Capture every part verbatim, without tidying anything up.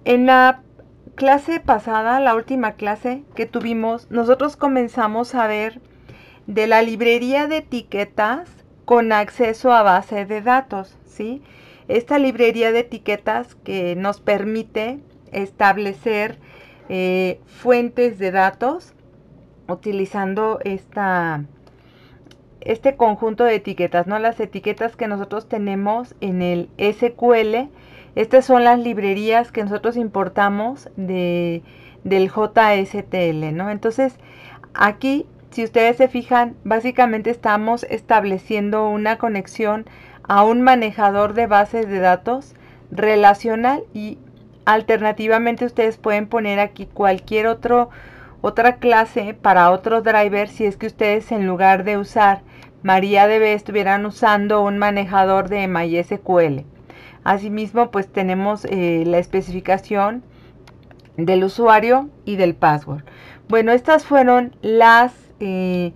En la clase pasada, la última clase que tuvimos, nosotros comenzamos a ver de la librería de etiquetas con acceso a base de datos, ¿sí? Esta librería de etiquetas que nos permite establecer eh, fuentes de datos utilizando esta, este conjunto de etiquetas, ¿no? Las etiquetas que nosotros tenemos en el S Q L. Estas son las librerías que nosotros importamos de, del J S T L, ¿no? Entonces, aquí, si ustedes se fijan, básicamente estamos estableciendo una conexión a un manejador de bases de datos relacional y alternativamente ustedes pueden poner aquí cualquier otro, otra clase para otro driver si es que ustedes en lugar de usar MariaDB estuvieran usando un manejador de MySQL. Asimismo, pues tenemos eh, la especificación del usuario y del password. Bueno, estas fueron las eh,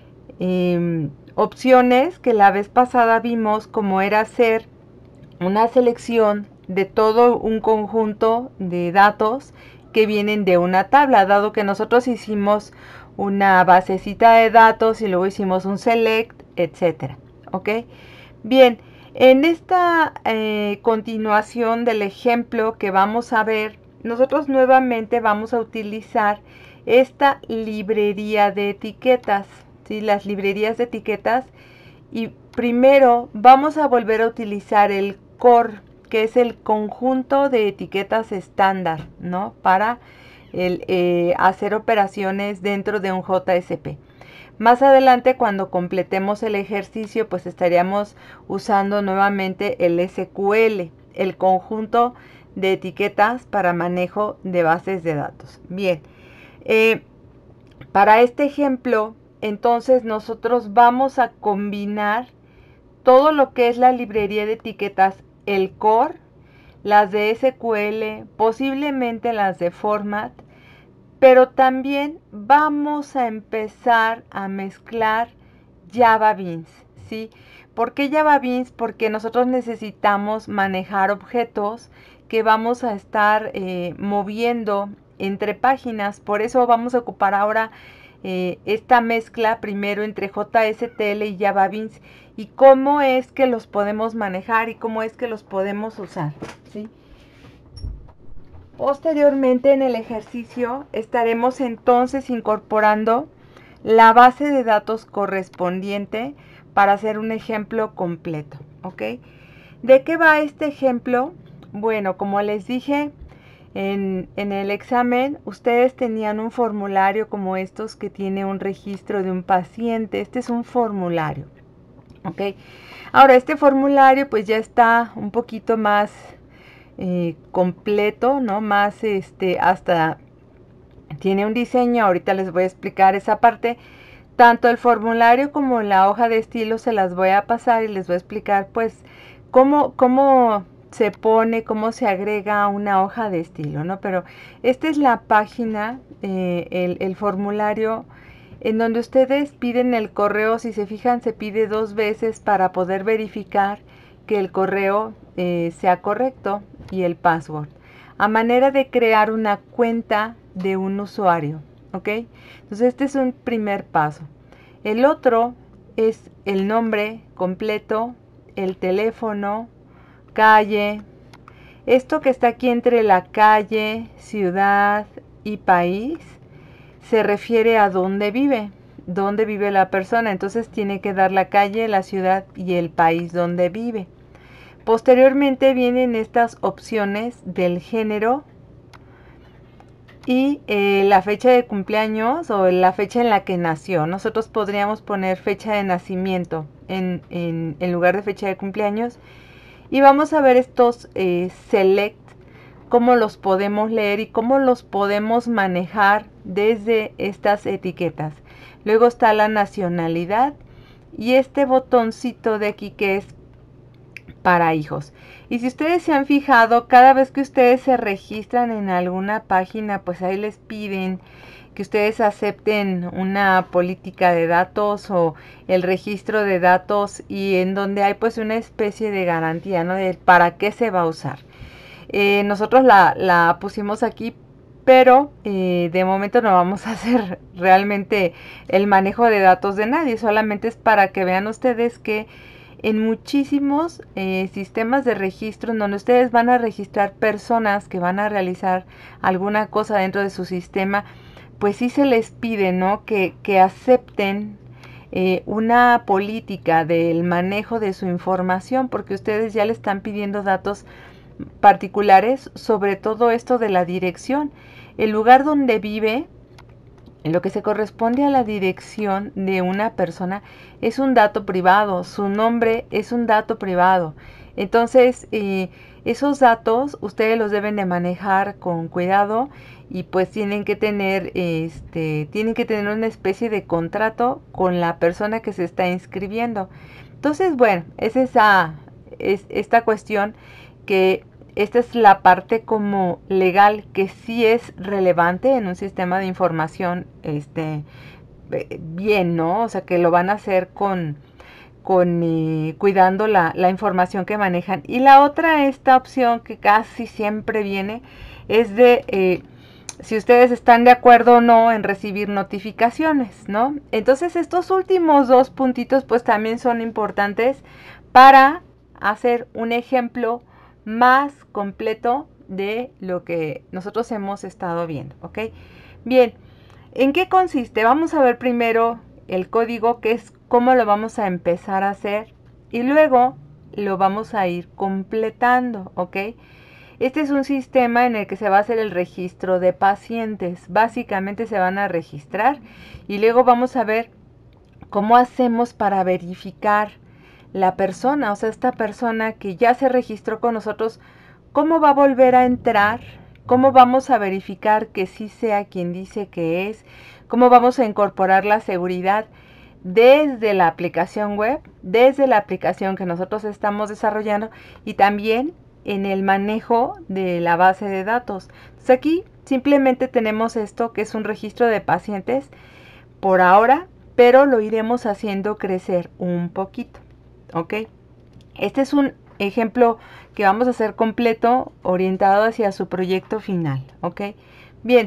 eh, opciones que la vez pasada vimos, como era hacer una selección de todo un conjunto de datos que vienen de una tabla, dado que nosotros hicimos una basecita de datos y luego hicimos un select, etcétera. ¿Ok? Bien, en esta eh, continuación del ejemplo que vamos a ver, nosotros nuevamente vamos a utilizar esta librería de etiquetas, ¿sí? Las librerías de etiquetas, y primero vamos a volver a utilizar el core, que es el conjunto de etiquetas estándar, ¿no? Para el, eh, hacer operaciones dentro de un J S P. Más adelante, cuando completemos el ejercicio, pues estaríamos usando nuevamente el S Q L, el conjunto de etiquetas para manejo de bases de datos. Bien, eh, para este ejemplo, entonces nosotros vamos a combinar todo lo que es la librería de etiquetas, el core, las de S Q L, posiblemente las de format, pero también vamos a empezar a mezclar Java Beans, ¿sí? ¿Por qué Java Beans? Porque nosotros necesitamos manejar objetos que vamos a estar eh, moviendo entre páginas. Por eso vamos a ocupar ahora eh, esta mezcla primero entre J S T L y Java Beans, y cómo es que los podemos manejar y cómo es que los podemos usar, ¿sí? Posteriormente en el ejercicio estaremos entonces incorporando la base de datos correspondiente para hacer un ejemplo completo, ¿ok? ¿De qué va este ejemplo? Bueno, como les dije, en, en el examen ustedes tenían un formulario como estos que tiene un registro de un paciente. Este es un formulario, ¿ok? Ahora, este formulario pues ya está un poquito más eh, completo, ¿no? Más este, hasta tiene un diseño, ahorita les voy a explicar esa parte. Tanto el formulario como la hoja de estilo se las voy a pasar y les voy a explicar pues cómo, cómo se pone, cómo se agrega una hoja de estilo, ¿no? Pero esta es la página, eh, el, el formulario en donde ustedes piden el correo. Si se fijan, se pide dos veces para poder verificar que el correo eh, sea correcto y el password, a manera de crear una cuenta de un usuario, ¿ok? Entonces este es un primer paso. El otro es el nombre completo, el teléfono, calle. Esto que está aquí entre la calle, ciudad y país se refiere a dónde vive, dónde vive la persona. Entonces tiene que dar la calle, la ciudad y el país donde vive. Posteriormente vienen estas opciones del género y eh, la fecha de cumpleaños o la fecha en la que nació. Nosotros podríamos poner fecha de nacimiento en, en, en lugar de fecha de cumpleaños. Y vamos a ver estos eh, select, cómo los podemos leer y cómo los podemos manejar desde estas etiquetas. Luego está la nacionalidad y este botoncito de aquí que es para hijos. Y si ustedes se han fijado, cada vez que ustedes se registran en alguna página, pues ahí les piden que ustedes acepten una política de datos o el registro de datos, y en donde hay pues una especie de garantía, ¿no? De para qué se va a usar. Eh, nosotros la, la pusimos aquí, pero eh, de momento no vamos a hacer realmente el manejo de datos de nadie, solamente es para que vean ustedes que en muchísimos eh, sistemas de registro en donde ustedes van a registrar personas que van a realizar alguna cosa dentro de su sistema, pues sí se les pide, ¿no? Que, que acepten eh, una política del manejo de su información, porque ustedes ya le están pidiendo datos particulares, sobre todo esto de la dirección, el lugar donde vive. En lo que se corresponde a la dirección de una persona es un dato privado, su nombre es un dato privado. Entonces, eh, esos datos ustedes los deben de manejar con cuidado y pues tienen que tener, este, tienen que tener una especie de contrato con la persona que se está inscribiendo. Entonces, bueno, es esa, es esta cuestión que esta es la parte como legal que sí es relevante en un sistema de información, este, bien, ¿no? O sea, que lo van a hacer con, con eh, cuidando la, la información que manejan. Y la otra, esta opción que casi siempre viene, es de eh, si ustedes están de acuerdo o no en recibir notificaciones, ¿no? Entonces estos últimos dos puntitos pues también son importantes para hacer un ejemplo más completo de lo que nosotros hemos estado viendo, ¿ok? Bien, ¿en qué consiste? Vamos a ver primero el código, que es cómo lo vamos a empezar a hacer, y luego lo vamos a ir completando, ¿ok? Este es un sistema en el que se va a hacer el registro de pacientes. Básicamente se van a registrar y luego vamos a ver cómo hacemos para verificar la persona, o sea, esta persona que ya se registró con nosotros, ¿cómo va a volver a entrar? ¿Cómo vamos a verificar que sí sea quien dice que es? ¿Cómo vamos a incorporar la seguridad desde la aplicación web, desde la aplicación que nosotros estamos desarrollando y también en el manejo de la base de datos? Entonces aquí simplemente tenemos esto que es un registro de pacientes por ahora, pero lo iremos haciendo crecer un poquito. ¿Ok? Este es un ejemplo que vamos a hacer completo, orientado hacia su proyecto final. ¿Ok? Bien,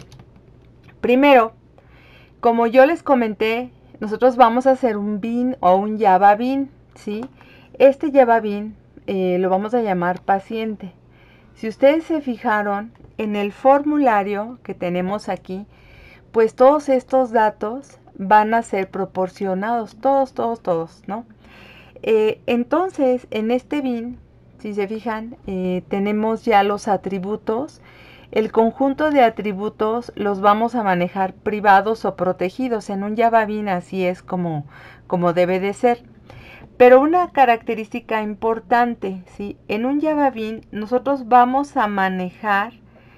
primero, como yo les comenté, nosotros vamos a hacer un bin o un Java bin, ¿sí? Este Java bin eh, lo vamos a llamar paciente. Si ustedes se fijaron en el formulario que tenemos aquí, pues todos estos datos van a ser proporcionados, todos, todos, todos, ¿no? Eh, entonces, en este bin, si se fijan, eh, tenemos ya los atributos. El conjunto de atributos los vamos a manejar privados o protegidos. En un Java bin así es como, como debe de ser. Pero una característica importante, ¿sí? En un Java bin nosotros vamos a manejar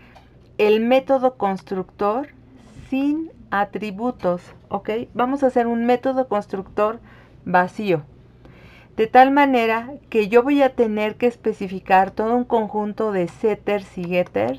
el método constructor sin atributos, ¿ok? Vamos a hacer un método constructor vacío. De tal manera que yo voy a tener que especificar todo un conjunto de setters y getters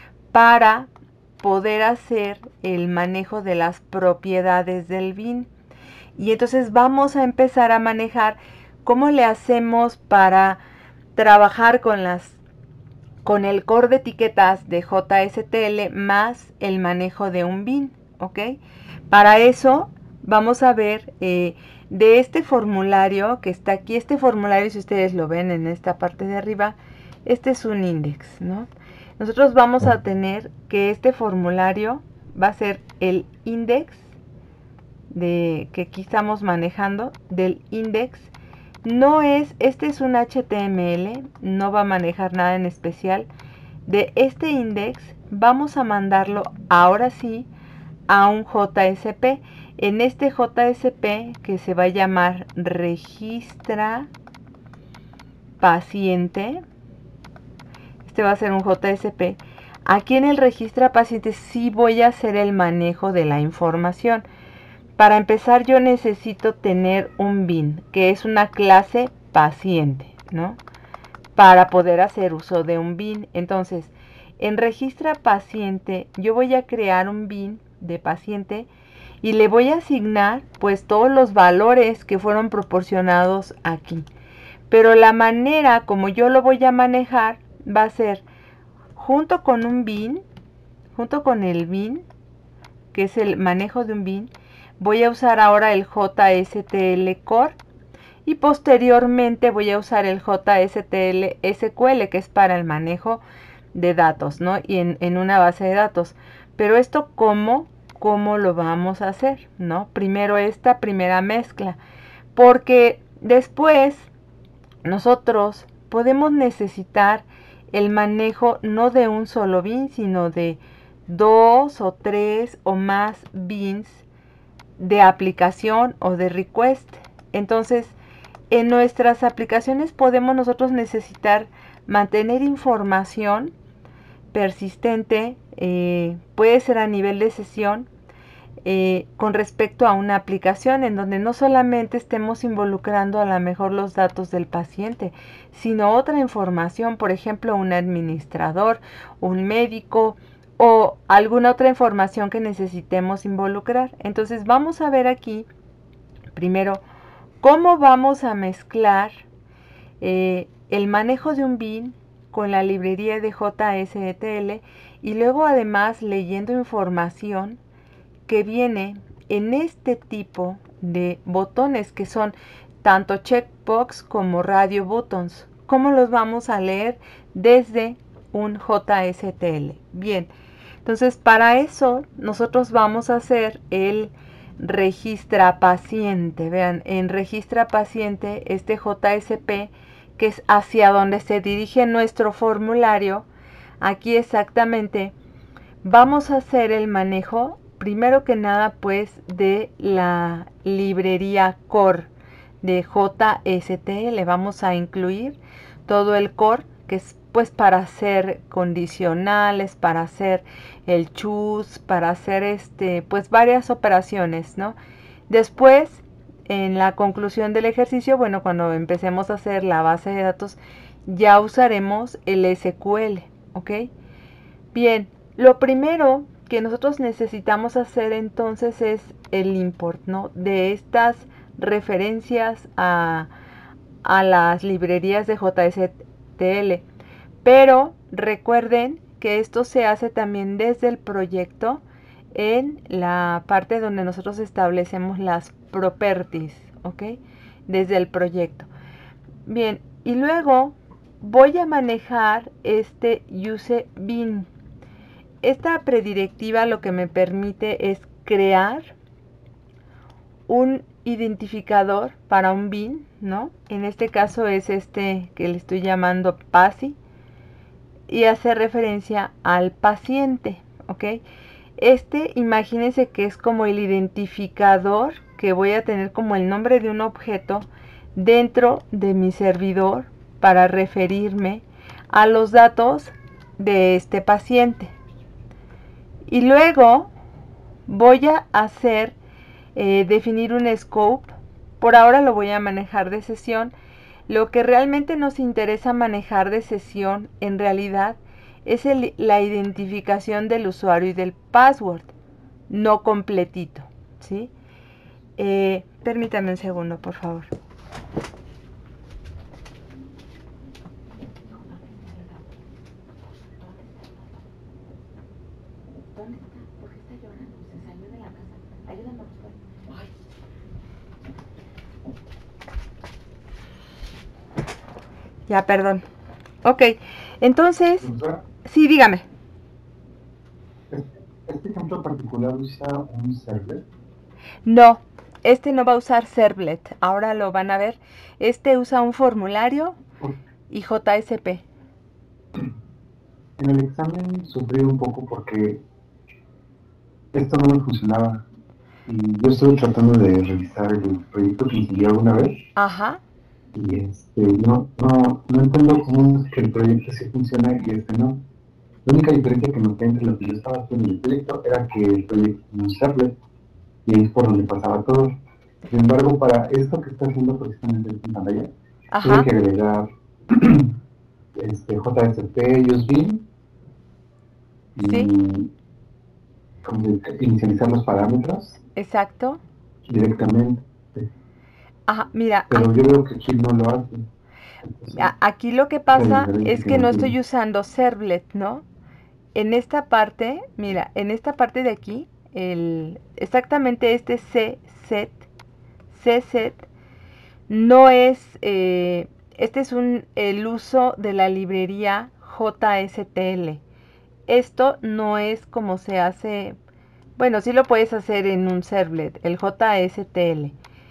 para poder hacer el manejo de las propiedades del bin. Y entonces vamos a empezar a manejar cómo le hacemos para trabajar con las con el core de etiquetas de J S T L más el manejo de un bin, ¿ok? Para eso vamos a ver eh, de este formulario que está aquí. Este formulario, si ustedes lo ven en esta parte de arriba, este es un index, ¿no? Nosotros vamos a tener que este formulario va a ser el index de que aquí estamos manejando, del index. No es, este es un H T M L, no va a manejar nada en especial. De este index vamos a mandarlo ahora sí a un J S P. En este J S P que se va a llamar registra paciente, este va a ser un J S P. Aquí en el registra paciente sí voy a hacer el manejo de la información. Para empezar yo necesito tener un bin, que es una clase paciente, ¿no? Para poder hacer uso de un bin. Entonces, en registra paciente yo voy a crear un bin de paciente y le voy a asignar pues todos los valores que fueron proporcionados aquí. Pero la manera como yo lo voy a manejar va a ser junto con un bin, junto con el bin, que es el manejo de un bin, voy a usar ahora el J S T L Core y posteriormente voy a usar el J S T L S Q L, que es para el manejo de datos, ¿no? Y en, en una base de datos. Pero esto, ¿cómo? ¿Cómo lo vamos a hacer? ¿No? Primero esta primera mezcla, porque después nosotros podemos necesitar el manejo no de un solo bin, sino de dos o tres o más bins de aplicación o de request. Entonces, en nuestras aplicaciones podemos nosotros necesitar mantener información persistente, eh, puede ser a nivel de sesión, eh, con respecto a una aplicación en donde no solamente estemos involucrando a lo mejor los datos del paciente, sino otra información, por ejemplo, un administrador, un médico o alguna otra información que necesitemos involucrar. Entonces vamos a ver aquí, primero, cómo vamos a mezclar eh, el manejo de un bin con la librería de J S T L y luego además leyendo información que viene en este tipo de botones que son tanto checkbox como radio buttons. ¿Cómo los vamos a leer desde un J S T L? Bien, entonces para eso nosotros vamos a hacer el registra paciente. Vean, en registra paciente este J S P, que es hacia donde se dirige nuestro formulario, aquí exactamente vamos a hacer el manejo, primero que nada, pues, de la librería core de J S T L. Vamos a incluir todo el core, que es pues para hacer condicionales, para hacer el choose, para hacer este, pues varias operaciones, ¿no? Después, en la conclusión del ejercicio, bueno, cuando empecemos a hacer la base de datos, ya usaremos el S Q L, ¿ok? Bien, lo primero que nosotros necesitamos hacer entonces es el import, ¿no? De estas referencias a, a las librerías de J S T L. Pero recuerden que esto se hace también desde el proyecto en la parte donde nosotros establecemos las properties, ¿ok? Desde el proyecto. Bien, y luego voy a manejar este use bin. Esta predirectiva lo que me permite es crear un identificador para un bin, ¿no? En este caso es este que le estoy llamando P A S I y hace referencia al paciente, ¿ok? Este, imagínense que es como el identificador que voy a tener como el nombre de un objeto dentro de mi servidor para referirme a los datos de este paciente. Y luego voy a hacer, eh, definir un scope. Por ahora lo voy a manejar de sesión. Lo que realmente nos interesa manejar de sesión en realidad es el, la identificación del usuario y del password, no completito, ¿sí? Eh, permítame un segundo, por favor. ¿Dónde está? ¿Por qué está llorando? Se salió de la casa. Ayúdame a buscar. Ay. Ya, perdón. Ok, entonces, Profesora, sí, dígame. ¿este ejemplo particular usa un servlet? No, este no va a usar servlet. Ahora lo van a ver. Este usa un formulario Por- y J S P. En el examen sufrí un poco porque esto no me funcionaba. Y yo estuve tratando de revisar el proyecto que instalé alguna vez. Ajá. Y este, no, no, no entiendo cómo es que el proyecto sí funciona y este no. La única diferencia que noté entre lo que yo estaba haciendo en el proyecto era que el proyecto tenía un servlet y ahí es por donde pasaba todo. Sin embargo, para esto que está haciendo precisamente en pantalla, tuve Ajá. que agregar este, J S P, UseBin Sí, y como que inicializar los parámetros exacto. directamente. Ajá, mira, Pero aquí, yo veo que aquí no lo hace. Entonces, a- aquí lo que esa es la pasa diferencia es que que no no entiendo. estoy usando servlet, ¿no? en esta parte, mira, en esta parte de aquí, el, exactamente este C-set, C-set, no es, eh, este es un, el uso de la librería J S T L. Esto no es como se hace, bueno, sí lo puedes hacer en un servlet, el J S T L.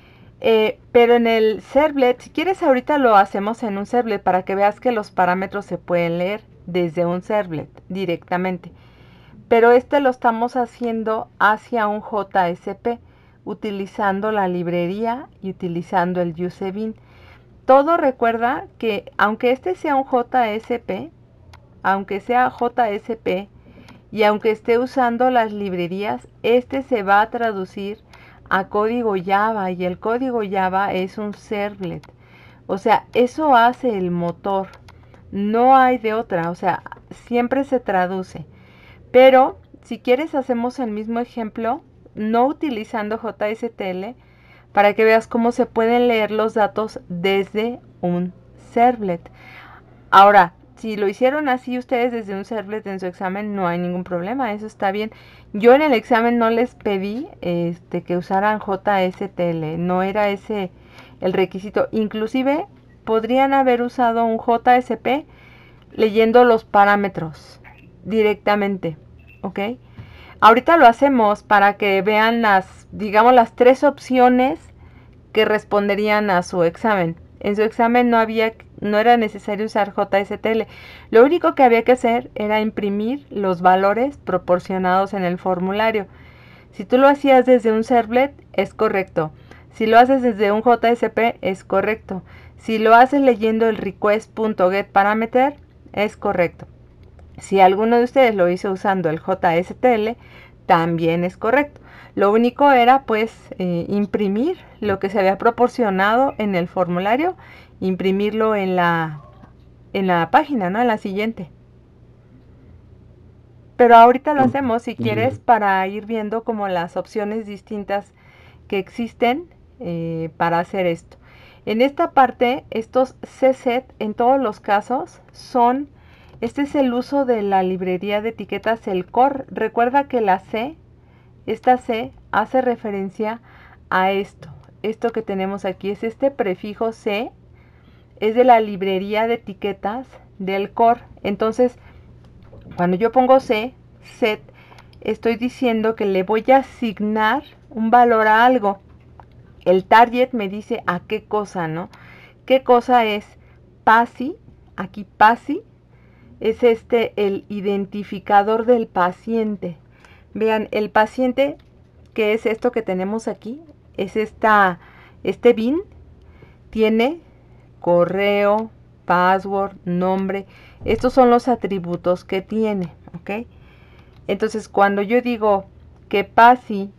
Eh, pero en el servlet, si quieres ahorita lo hacemos en un servlet para que veas que los parámetros se pueden leer desde un servlet directamente. Pero este lo estamos haciendo hacia un J S P, utilizando la librería y utilizando el usebin. Todo recuerda que aunque este sea un J S P, aunque sea J S P y aunque esté usando las librerías, este se va a traducir a código Java y el código Java es un servlet. O sea, eso hace el motor. No hay de otra, o sea, siempre se traduce. Pero si quieres hacemos el mismo ejemplo, no utilizando J S T L, para que veas cómo se pueden leer los datos desde un servlet. Ahora, si lo hicieron así ustedes desde un servlet en su examen, no hay ningún problema, eso está bien. Yo en el examen no les pedí este, que usaran J S T L, no era ese el requisito. Inclusive podrían haber usado un J S P leyendo los parámetros directamente, ¿ok? Ahorita lo hacemos para que vean las, digamos, las tres opciones que responderían a su examen. En su examen no había, no era necesario usar J S T L. Lo único que había que hacer era imprimir los valores proporcionados en el formulario. Si tú lo hacías desde un servlet, es correcto. Si lo haces desde un J S P, es correcto. Si lo haces leyendo el request.getParameter, es correcto. Si alguno de ustedes lo hizo usando el J S T L, también es correcto. Lo único era pues eh, imprimir lo que se había proporcionado en el formulario, imprimirlo en la, en la página, ¿no? En la siguiente. Pero ahorita lo hacemos, si quieres, para ir viendo como las opciones distintas que existen eh, para hacer esto. En esta parte, estos C-set, en todos los casos, son, este es el uso de la librería de etiquetas, el core. Recuerda que la C, esta C, hace referencia a esto. Esto que tenemos aquí es este prefijo C, es de la librería de etiquetas del core. Entonces, cuando yo pongo C, set, estoy diciendo que le voy a asignar un valor a algo. El target me dice a qué cosa, ¿no? ¿Qué cosa es? P A S I, aquí P A S I, es este el identificador del paciente. Vean, el paciente, que es esto que tenemos aquí, es esta, este bin, tiene correo, password, nombre. Estos son los atributos que tiene, ¿ok? Entonces, cuando yo digo que P A S I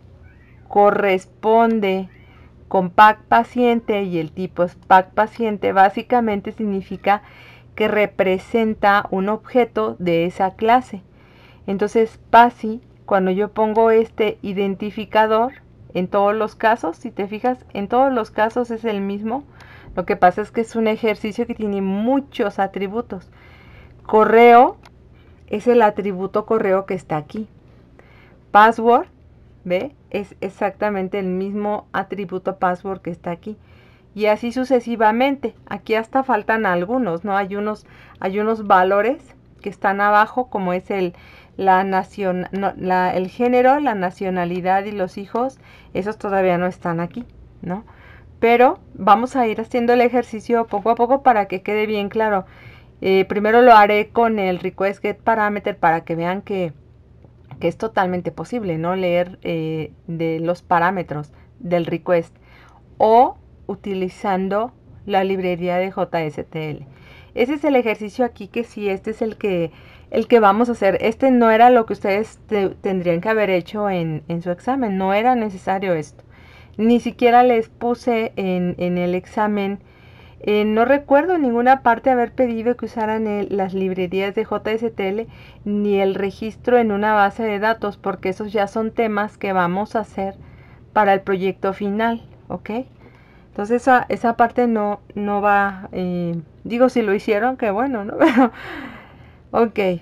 corresponde con pack paciente y el tipo es pack paciente, básicamente significa que representa un objeto de esa clase. Entonces, P A S I, cuando yo pongo este identificador, en todos los casos, si te fijas, en todos los casos es el mismo. Lo que pasa es que es un ejercicio que tiene muchos atributos. Correo es el atributo correo que está aquí. Password, ¿ve? Es exactamente el mismo atributo password que está aquí. Y así sucesivamente. Aquí hasta faltan algunos, ¿no? Hay unos, hay unos valores que están abajo, como es el, la nación, no, la, el género, la nacionalidad y los hijos. Esos todavía no están aquí, ¿no? Pero vamos a ir haciendo el ejercicio poco a poco para que quede bien claro. Eh, primero lo haré con el request get parameter para que vean que, que es totalmente posible, ¿no? Leer eh, de los parámetros del request o utilizando la librería de J S T L. Ese es el ejercicio aquí, que sí, este es el que, el que vamos a hacer. Este no era lo que ustedes te, tendrían que haber hecho en, en su examen, no era necesario esto. Ni siquiera les puse en, en el examen, eh, no recuerdo en ninguna parte haber pedido que usaran el, las librerías de J S T L ni el registro en una base de datos, porque esos ya son temas que vamos a hacer para el proyecto final, ¿ok? Entonces esa, esa parte no, no va, eh, digo, si lo hicieron, qué bueno, ¿no? Ok,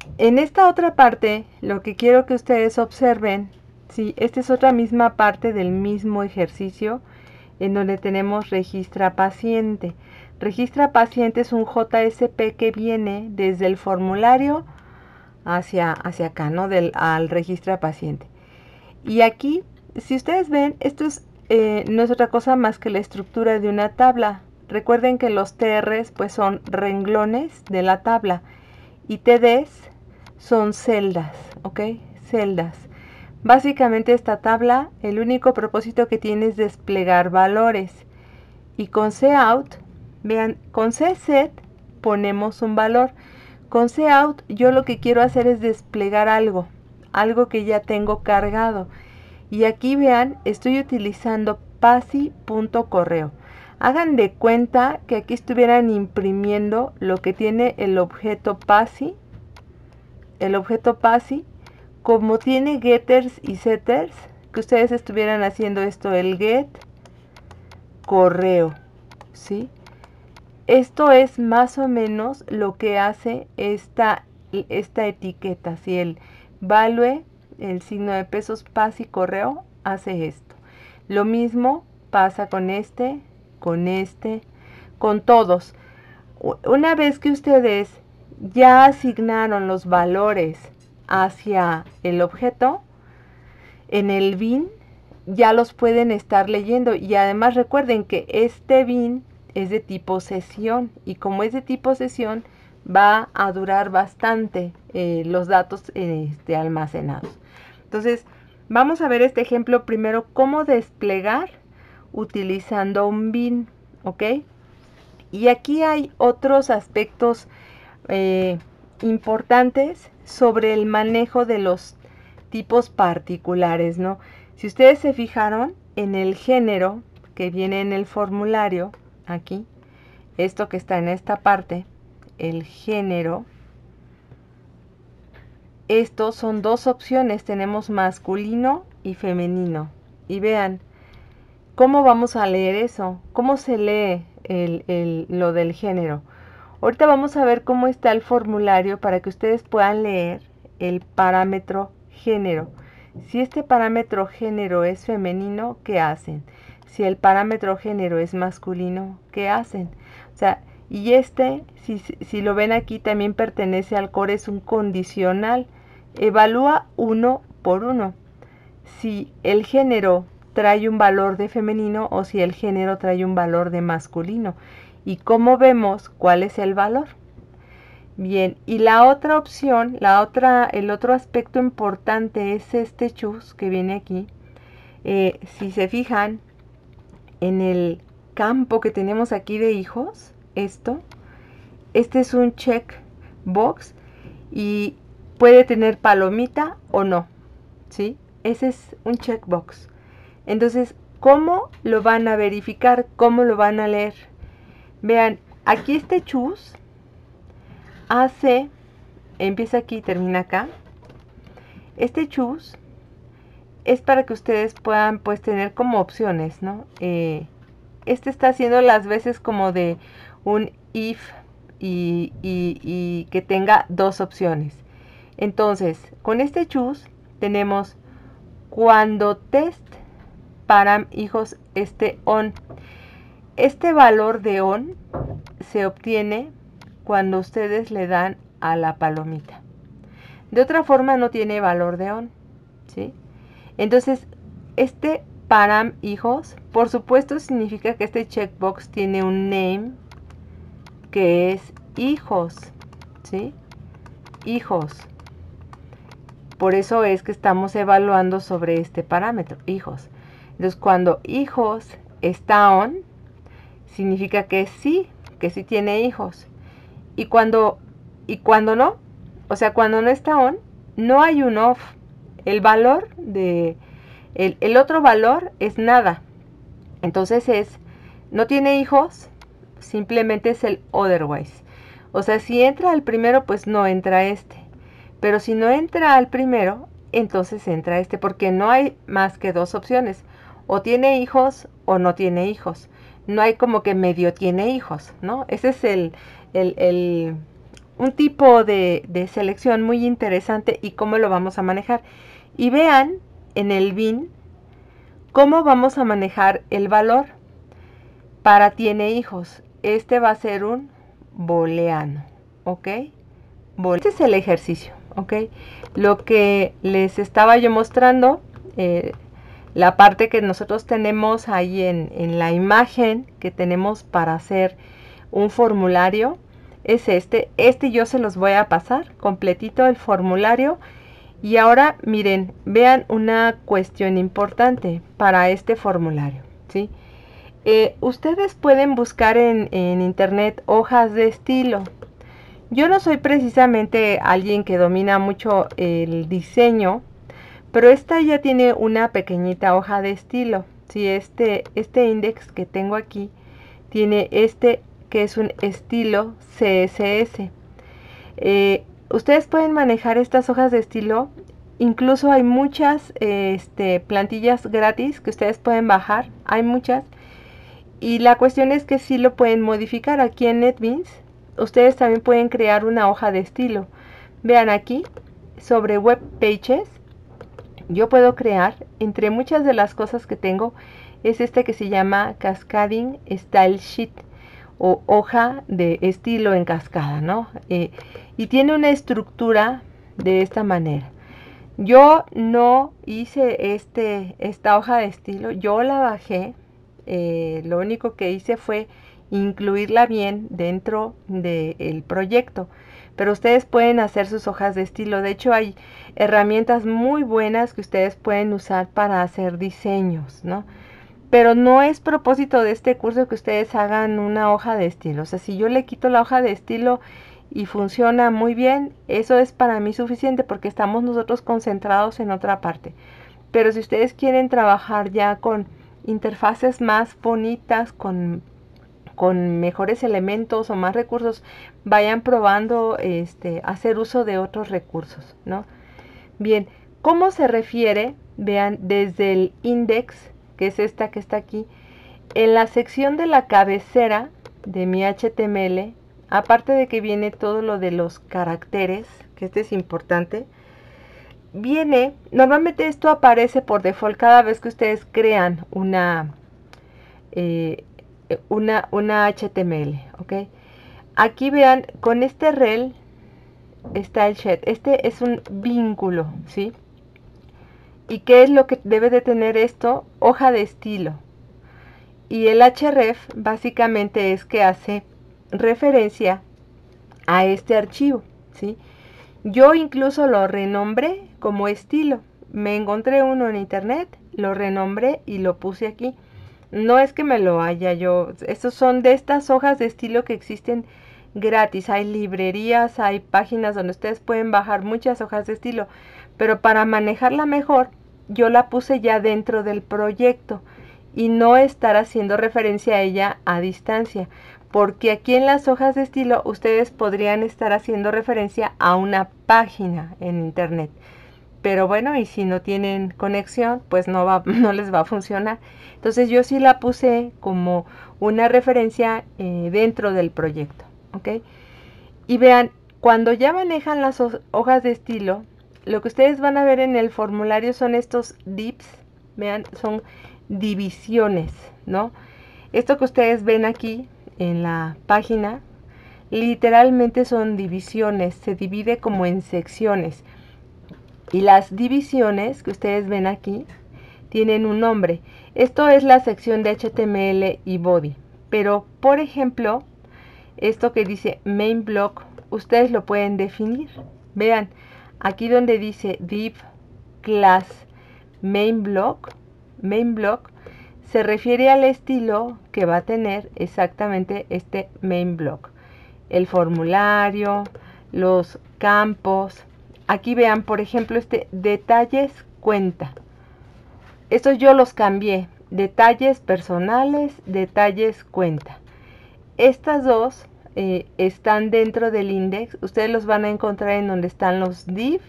En esta otra parte, lo que quiero que ustedes observen, sí, esta es otra misma parte del mismo ejercicio, en donde tenemos registra paciente. Registra paciente es un J S P que viene desde el formulario hacia, hacia acá, ¿no? Del, al registra paciente. Y aquí, si ustedes ven, esto es, eh, no es otra cosa más que la estructura de una tabla. Recuerden que los T Rs pues son renglones de la tabla y T Ds son celdas, ¿ok? Celdas. Básicamente esta tabla, el único propósito que tiene es desplegar valores. Y con cout, vean, con cset ponemos un valor. Con cout yo lo que quiero hacer es desplegar algo, algo que ya tengo cargado. Y aquí vean, estoy utilizando pasi.correo. Hagan de cuenta que aquí estuvieran imprimiendo lo que tiene el objeto pasi. El objeto pasi, como tiene getters y setters, que ustedes estuvieran haciendo esto, el get correo, ¿sí? Esto es más o menos lo que hace esta, esta etiqueta, si el value, el signo de pesos pasi correo, hace esto. Lo mismo pasa con este, con este, con todos. Una vez que ustedes ya asignaron los valores hacia el objeto, en el bin ya los pueden estar leyendo. Y además recuerden que este bin es de tipo sesión, y como es de tipo sesión va a durar bastante eh, los datos este, almacenados. Entonces vamos a ver este ejemplo primero, cómo desplegar utilizando un bin, ¿ok? Y aquí hay otros aspectos eh, importantes sobre el manejo de los tipos particulares, ¿no? Si ustedes se fijaron en el género que viene en el formulario, aquí, esto que está en esta parte, el género, estos son dos opciones, tenemos masculino y femenino. Y vean, ¿cómo vamos a leer eso? ¿Cómo se lee el, el, lo del género? Ahorita vamos a ver cómo está el formulario para que ustedes puedan leer el parámetro género. Si este parámetro género es femenino, ¿qué hacen? Si el parámetro género es masculino, ¿qué hacen? O sea, y este, si, si lo ven aquí, también pertenece al core, es un condicional. Evalúa uno por uno. Si el género trae un valor de femenino o si el género trae un valor de masculino. ¿Y cómo vemos cuál es el valor? Bien, y la otra opción, la otra, el otro aspecto importante es este choose que viene aquí. Eh, si se fijan en el campo que tenemos aquí de hijos, esto, este es un checkbox y puede tener palomita o no, ¿sí? Ese es un checkbox. Entonces, ¿cómo lo van a verificar? ¿Cómo lo van a leer? Vean, aquí este choose hace, empieza aquí y termina acá. Este choose es para que ustedes puedan pues tener como opciones, ¿no? Eh, este está haciendo las veces como de un if y, y, y que tenga dos opciones. Entonces, con este choose tenemos cuando test param hijos esté on. Este valor de on se obtiene cuando ustedes le dan a la palomita. De otra forma no tiene valor de on, ¿sí? Entonces, este param hijos, por supuesto significa que este checkbox tiene un name que es hijos, ¿sí? Hijos. Por eso es que estamos evaluando sobre este parámetro, hijos. Entonces, cuando hijos está on, significa que sí, que sí tiene hijos. Y cuando, y cuando no, o sea, cuando no está on, no hay un off. El valor de, el, el otro valor es nada. Entonces es, no tiene hijos, simplemente es el otherwise. O sea, si entra al primero, pues no entra este. Pero si no entra al primero, entonces entra este, porque no hay más que dos opciones. O tiene hijos o no tiene hijos. No hay como que medio tiene hijos, ¿no? Ese es el, el, el un tipo de, de selección muy interesante y cómo lo vamos a manejar. Y vean en el bin cómo vamos a manejar el valor para tiene hijos. Este va a ser un booleano, ¿ok? Este es el ejercicio, ¿ok? Lo que les estaba yo mostrando, eh, la parte que nosotros tenemos ahí en, en la imagen que tenemos para hacer un formulario, es este. Este yo se los voy a pasar completito el formulario. Y ahora miren, vean una cuestión importante para este formulario, ¿sí? Eh, ustedes pueden buscar en, en internet hojas de estilo. Yo no soy precisamente alguien que domina mucho el diseño, pero esta ya tiene una pequeñita hoja de estilo. ¿Sí? Este, este index que tengo aquí tiene este que es un estilo C S S. Eh, ustedes pueden manejar estas hojas de estilo. Incluso hay muchas este, plantillas gratis que ustedes pueden bajar. Hay muchas. Y la cuestión es que sí lo pueden modificar aquí en NetBeans. Ustedes también pueden crear una hoja de estilo. Vean aquí, sobre Web Pages, yo puedo crear, entre muchas de las cosas que tengo, es este que se llama Cascading Style Sheet, o hoja de estilo en cascada, ¿no? Eh, y tiene una estructura de esta manera. Yo no hice este, esta hoja de estilo, yo la bajé, eh, lo único que hice fue incluirla bien dentro del proyecto, pero ustedes pueden hacer sus hojas de estilo. De hecho, hay herramientas muy buenas que ustedes pueden usar para hacer diseños, ¿no? Pero no es propósito de este curso que ustedes hagan una hoja de estilo. O sea, si yo le quito la hoja de estilo y funciona muy bien, eso es para mí suficiente porque estamos nosotros concentrados en otra parte. Pero si ustedes quieren trabajar ya con interfaces más bonitas, con, con mejores elementos o más recursos, vayan probando este, hacer uso de otros recursos, ¿no? Bien, ¿cómo se refiere? Vean, desde el index, que es esta que está aquí, en la sección de la cabecera de mi H T M L, aparte de que viene todo lo de los caracteres, que este es importante, viene, normalmente esto aparece por default cada vez que ustedes crean una, eh, una, una H T M L, ¿ok? Aquí vean, con este rel está el shed, este es un vínculo, ¿sí? ¿Y qué es lo que debe de tener esto? Hoja de estilo. Y el href básicamente es que hace referencia a este archivo, ¿sí? Yo incluso lo renombré como estilo. Me encontré uno en internet, lo renombré y lo puse aquí. No es que me lo haya yo. Estos son de estas hojas de estilo que existen gratis. Hay librerías, hay páginas donde ustedes pueden bajar muchas hojas de estilo. Pero para manejarla mejor, yo la puse ya dentro del proyecto y no estar haciendo referencia a ella a distancia, porque aquí en las hojas de estilo ustedes podrían estar haciendo referencia a una página en internet, pero bueno, y si no tienen conexión, pues no, va, no les va a funcionar. Entonces yo sí la puse como una referencia eh, dentro del proyecto, ¿ok? Y vean, cuando ya manejan las hojas de estilo, lo que ustedes van a ver en el formulario son estos divs, vean, son divisiones, ¿no? Esto que ustedes ven aquí en la página, literalmente son divisiones, se divide como en secciones. Y las divisiones que ustedes ven aquí tienen un nombre. Esto es la sección de H T M L y body. Pero, por ejemplo, esto que dice main block, ustedes lo pueden definir. Vean, aquí donde dice div class main block, main block se refiere al estilo que va a tener exactamente este main block. El formulario, los campos. Aquí vean, por ejemplo, este detalles cuenta. Estos yo los cambié. Detalles personales, detalles cuenta. Estas dos eh, están dentro del index. Ustedes los van a encontrar en donde están los div,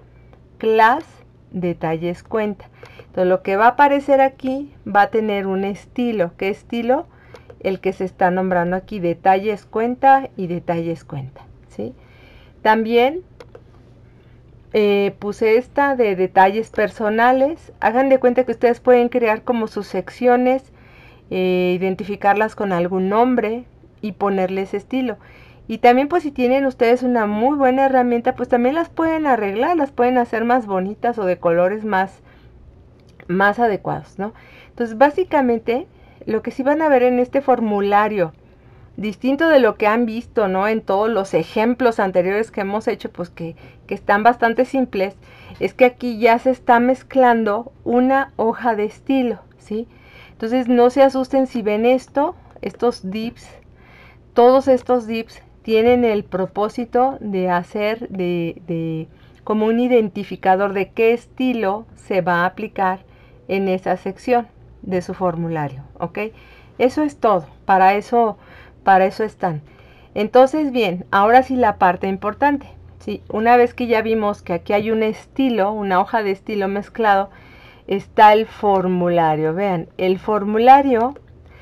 class, detalles cuenta. Entonces lo que va a aparecer aquí va a tener un estilo. ¿Qué estilo? El que se está nombrando aquí, detalles cuenta y detalles cuenta, ¿sí? También eh, puse esta de detalles personales. Hagan de cuenta que ustedes pueden crear como sus secciones, eh, identificarlas con algún nombre y ponerles estilo. Y también pues si tienen ustedes una muy buena herramienta, pues también las pueden arreglar, las pueden hacer más bonitas o de colores más, más adecuados, ¿no? Entonces básicamente lo que sí van a ver en este formulario, distinto de lo que han visto, ¿no? En todos los ejemplos anteriores que hemos hecho, pues que, que están bastante simples, es que aquí ya se está mezclando una hoja de estilo, ¿sí? Entonces no se asusten si ven esto, estos dips, todos estos dips tienen el propósito de hacer de, de como un identificador de qué estilo se va a aplicar en esa sección de su formulario, ¿ok? Eso es todo, para eso, para eso están. Entonces, bien, ahora sí la parte importante, ¿sí? Una vez que ya vimos que aquí hay un estilo, una hoja de estilo mezclado, está el formulario. Vean, el formulario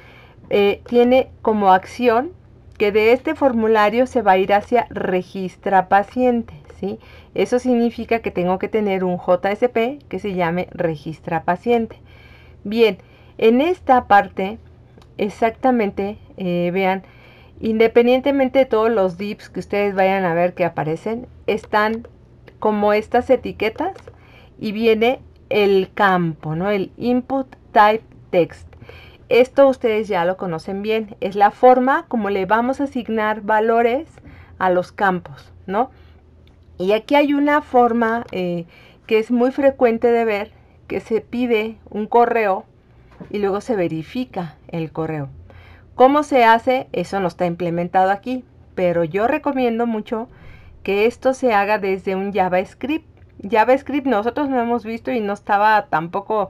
eh, tiene como acción que de este formulario se va a ir hacia registra paciente, ¿sí? Eso significa que tengo que tener un J S P que se llame registra paciente. Bien, en esta parte, exactamente, eh, vean, independientemente de todos los dips que ustedes vayan a ver que aparecen, están como estas etiquetas y viene el campo, ¿no? El input type text. Esto ustedes ya lo conocen bien, es la forma como le vamos a asignar valores a los campos, ¿no? Y aquí hay una forma eh, que es muy frecuente de ver, que se pide un correo y luego se verifica el correo. ¿Cómo se hace? Eso no está implementado aquí, pero yo recomiendo mucho que esto se haga desde un JavaScript. JavaScript nosotros no hemos visto y no estaba tampoco,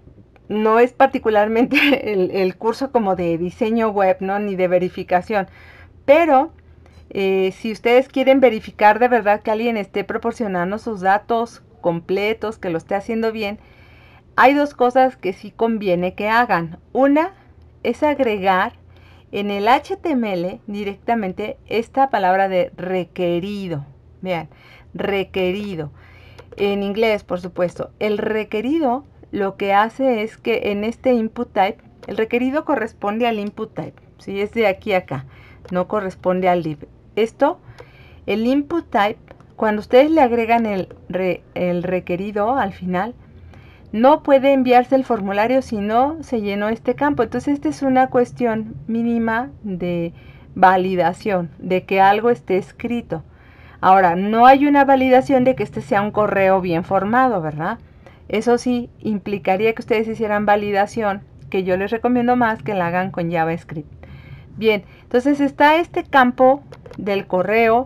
no es particularmente el, el curso como de diseño web, ¿no? Ni de verificación, pero eh, si ustedes quieren verificar de verdad que alguien esté proporcionando sus datos completos, que lo esté haciendo bien, hay dos cosas que sí conviene que hagan. Una es agregar en el H T M L directamente esta palabra de requerido. Vean, requerido. En inglés, por supuesto. El requerido lo que hace es que en este input type, el requerido corresponde al input type. Si es de aquí a acá, no corresponde al div. Esto, el input type, cuando ustedes le agregan el, re, el requerido al final, no puede enviarse el formulario si no se llenó este campo. Entonces, esta es una cuestión mínima de validación, de que algo esté escrito. Ahora, no hay una validación de que este sea un correo bien formado, ¿verdad? Eso sí, implicaría que ustedes hicieran validación, que yo les recomiendo más que la hagan con JavaScript. Bien, entonces está este campo del correo,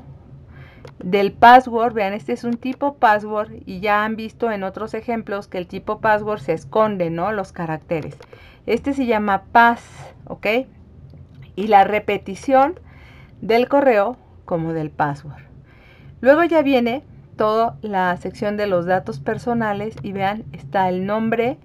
del password. Vean, este es un tipo password y ya han visto en otros ejemplos que el tipo password se esconde, ¿no? Los caracteres. Este se llama pass, ¿ok? Y la repetición del correo como del password. Luego ya viene toda la sección de los datos personales y vean, está el nombre,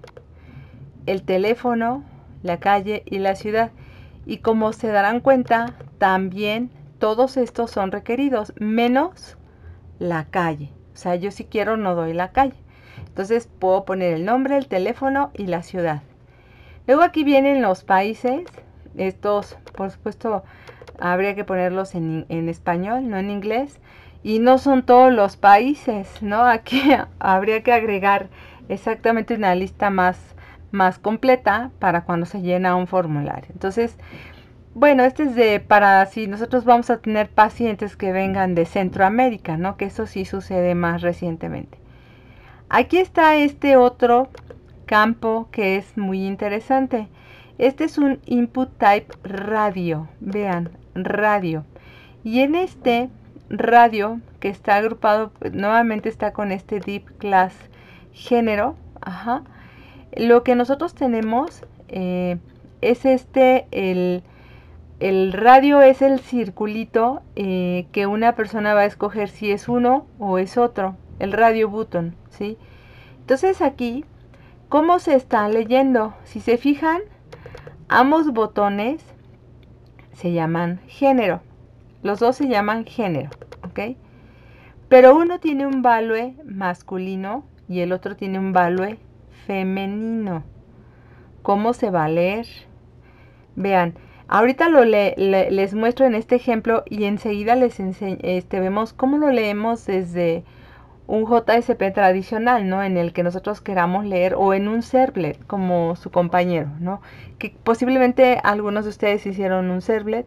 el teléfono, la calle y la ciudad. Y como se darán cuenta, también todos estos son requeridos, menos la calle. O sea, yo si quiero no doy la calle. Entonces puedo poner el nombre, el teléfono y la ciudad. Luego aquí vienen los países. Estos, por supuesto, habría que ponerlos en, en español, no en inglés. Y no son todos los países, ¿no? Aquí habría que agregar exactamente una lista más, más completa para cuando se llena un formulario. Entonces, bueno, este es de para si nosotros vamos a tener pacientes que vengan de Centroamérica, ¿no? Que eso sí sucede más recientemente. Aquí está este otro campo que es muy interesante. Este es un input type radio. Vean, radio. Y en este radio, que está agrupado, nuevamente está con este div class género. Ajá. Lo que nosotros tenemos eh, es este, el... El radio es el circulito eh, que una persona va a escoger si es uno o es otro, el radio button, ¿sí? Entonces aquí, ¿cómo se está leyendo? Si se fijan, ambos botones se llaman género. Los dos se llaman género, ¿ok? pero uno tiene un value masculino y el otro tiene un value femenino. ¿Cómo se va a leer? Vean, ahorita lo le, le, les muestro en este ejemplo y enseguida les enseño, este, vemos cómo lo leemos desde un J S P tradicional, ¿no? En el que nosotros queramos leer, o en un servlet, como su compañero, ¿no? Que posiblemente algunos de ustedes hicieron un servlet.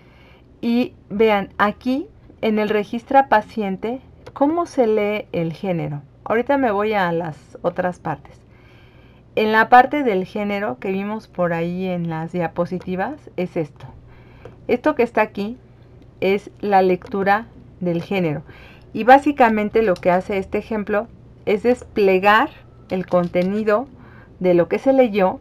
Y vean, aquí en el registra paciente, ¿cómo se lee el género? Ahorita me voy a las otras partes. En la parte del género que vimos por ahí en las diapositivas es esto. Esto que está aquí es la lectura del género. Y básicamente lo que hace este ejemplo es desplegar el contenido de lo que se leyó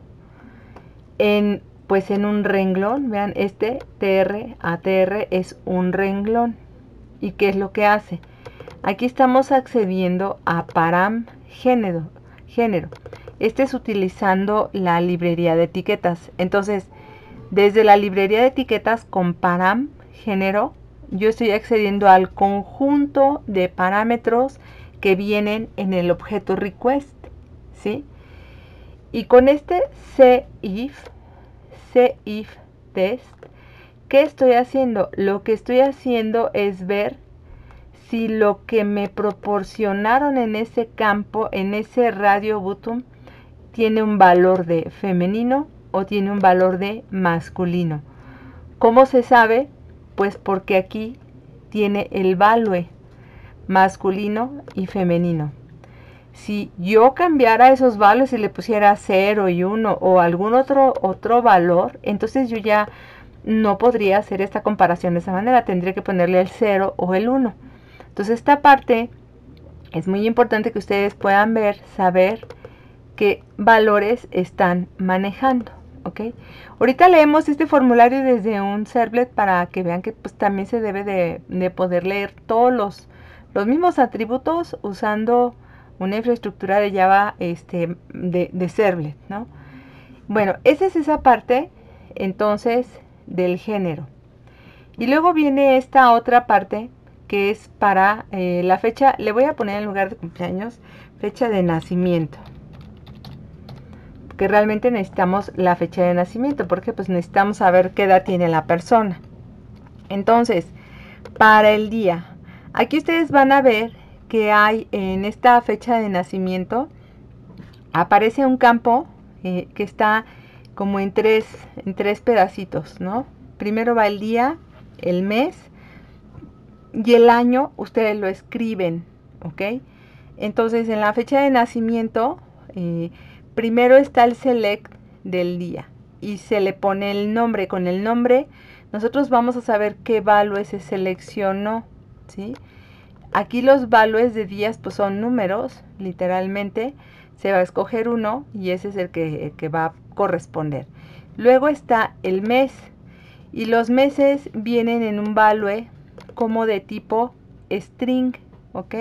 en, pues en un renglón. Vean, este T R A T R es un renglón. ¿Y qué es lo que hace? Aquí estamos accediendo a param género. género. Este es utilizando la librería de etiquetas. Entonces, desde la librería de etiquetas con param género, yo estoy accediendo al conjunto de parámetros que vienen en el objeto request, ¿sí? Y con este cif, cif test, ¿qué estoy haciendo? Lo que estoy haciendo es ver si lo que me proporcionaron en ese campo, en ese radio button, tiene un valor de femenino o tiene un valor de masculino. ¿Cómo se sabe? Pues porque aquí tiene el value masculino y femenino. Si yo cambiara esos values y le pusiera cero y uno o algún otro, otro valor, entonces yo ya no podría hacer esta comparación de esa manera. Tendría que ponerle el cero o el uno. Entonces esta parte es muy importante que ustedes puedan ver, saber qué valores están manejando. ¿Okay? Ahorita leemos este formulario desde un servlet para que vean que pues, también se debe de, de poder leer todos los, los mismos atributos usando una infraestructura de Java este, de, de servlet, ¿no? Bueno, esa es esa parte entonces del género. Y luego viene esta otra parte que es para eh, la fecha. Le voy a poner en lugar de cumpleaños fecha de nacimiento, que realmente necesitamos la fecha de nacimiento, porque pues necesitamos saber qué edad tiene la persona. Entonces, para el día, aquí ustedes van a ver que hay en esta fecha de nacimiento, aparece un campo eh, que está como en tres, en tres pedacitos, ¿no? Primero va el día, el mes y el año, ustedes lo escriben, ¿ok? Entonces, en la fecha de nacimiento, eh, primero está el select del día y se le pone el nombre. Con el nombre nosotros vamos a saber qué value se seleccionó, ¿sí? Aquí los values de días pues son números, literalmente. Se va a escoger uno y ese es el que, el que va a corresponder. Luego está el mes y los meses vienen en un value como de tipo string, ¿ok?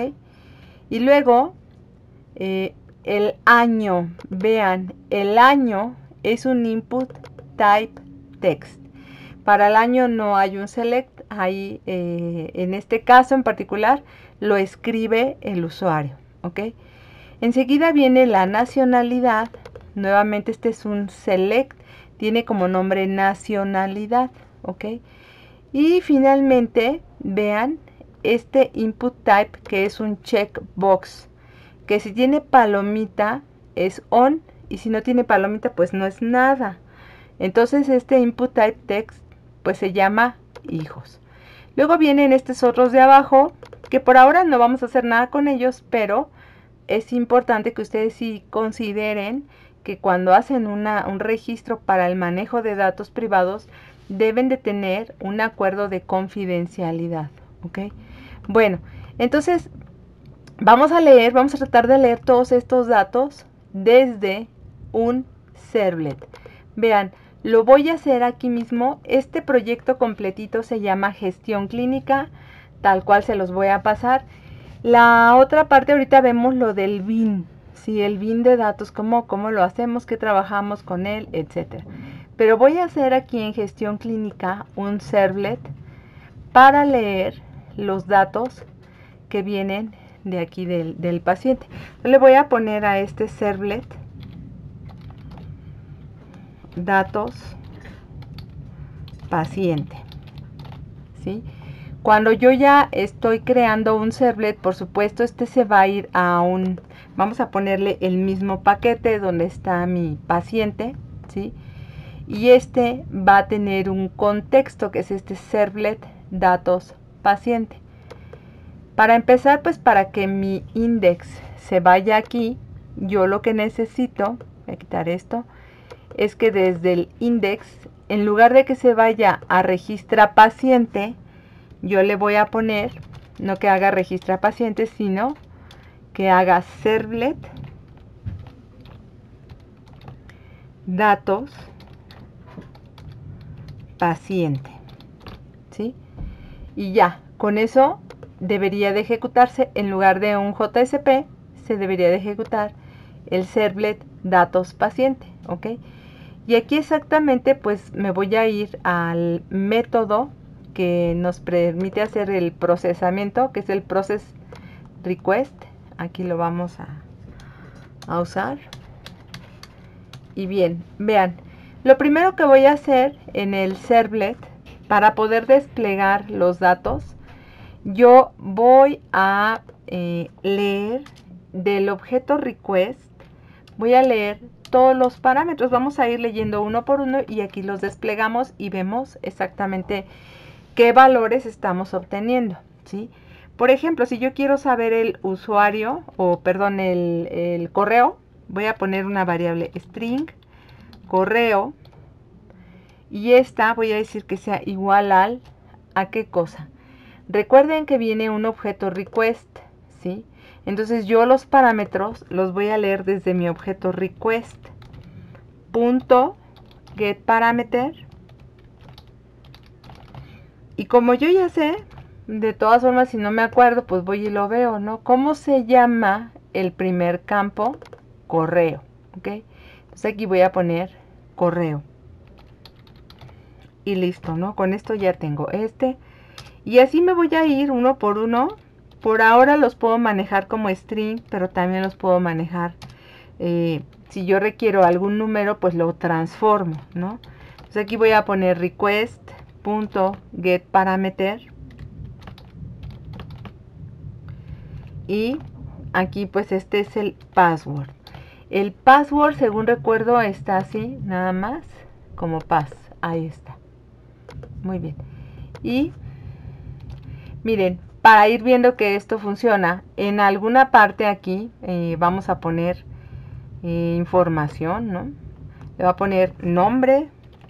Y luego eh, el año, vean, el año es un input type text. Para el año no hay un select, ahí eh, en este caso en particular lo escribe el usuario, ¿ok? Enseguida viene la nacionalidad, nuevamente este es un select, tiene como nombre nacionalidad, ¿ok? Y finalmente, vean, este input type que es un checkbox, que si tiene palomita es on y si no tiene palomita pues no es nada. Entonces este input type text pues se llama hijos. Luego vienen estos otros de abajo que por ahora no vamos a hacer nada con ellos, pero es importante que ustedes sí consideren que cuando hacen una, un registro para el manejo de datos privados deben de tener un acuerdo de confidencialidad, ¿ok? Bueno, entonces vamos a leer, vamos a tratar de leer todos estos datos desde un servlet. Vean, lo voy a hacer aquí mismo. Este proyecto completito se llama gestión clínica, tal cual se los voy a pasar. La otra parte ahorita vemos lo del B I N, ¿sí? El B I N de datos, cómo, cómo lo hacemos, qué trabajamos con él, etcétera. Pero voy a hacer aquí en gestión clínica un servlet para leer los datos que vienen de aquí del, del paciente. Yo le voy a poner a este servlet datos paciente, ¿sí? Cuando yo ya estoy creando un servlet, por supuesto, este se va a ir a un, vamos a ponerle el mismo paquete donde está mi paciente, ¿sí? Y este va a tener un contexto que es este servlet datos paciente. Para empezar, pues para que mi index se vaya aquí, yo lo que necesito, voy a quitar esto, es que desde el index, en lugar de que se vaya a registra paciente, yo le voy a poner, no que haga registra paciente, sino que haga servlet datos paciente, ¿sí? Y ya, con eso debería de ejecutarse, en lugar de un J S P, se debería de ejecutar el servlet datos paciente, ¿ok? Y aquí exactamente pues me voy a ir al método que nos permite hacer el procesamiento, que es el process request. Aquí lo vamos a, a usar. Y bien, vean, lo primero que voy a hacer en el servlet para poder desplegar los datos, yo voy a eh, leer del objeto request, voy a leer todos los parámetros, vamos a ir leyendo uno por uno y aquí los desplegamos y vemos exactamente qué valores estamos obteniendo, ¿sí? Por ejemplo, si yo quiero saber el usuario, o perdón, el, el correo, voy a poner una variable string, correo, y esta voy a decir que sea igual al, ¿a qué cosa? Recuerden que viene un objeto request, ¿sí? Entonces yo los parámetros los voy a leer desde mi objeto request. Punto get parameter. Y como yo ya sé, de todas formas si no me acuerdo, pues voy y lo veo, ¿no? ¿Cómo se llama el primer campo? Correo, ¿ok? Entonces aquí voy a poner correo. Y listo, ¿no? Con esto ya tengo este. Y así me voy a ir uno por uno. Por ahora los puedo manejar como string, pero también los puedo manejar. Eh, si yo requiero algún número, pues lo transformo, ¿no? Entonces aquí voy a poner request.getParameter. Y aquí pues este es el password. El password, según recuerdo, está así, nada más, como pass. Ahí está. Muy bien. Y miren, para ir viendo que esto funciona, en alguna parte aquí eh, vamos a poner eh, información, ¿no? Le voy a poner nombre.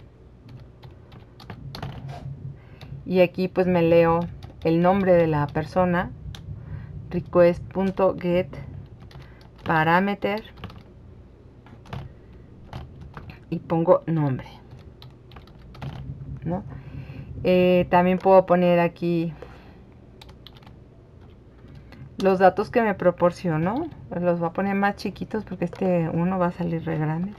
Y aquí pues me leo el nombre de la persona. Request.getParameter. Y pongo nombre, ¿no? Eh, también puedo poner aquí los datos que me proporcionó. Pues los voy a poner más chiquitos porque este uno va a salir re grande.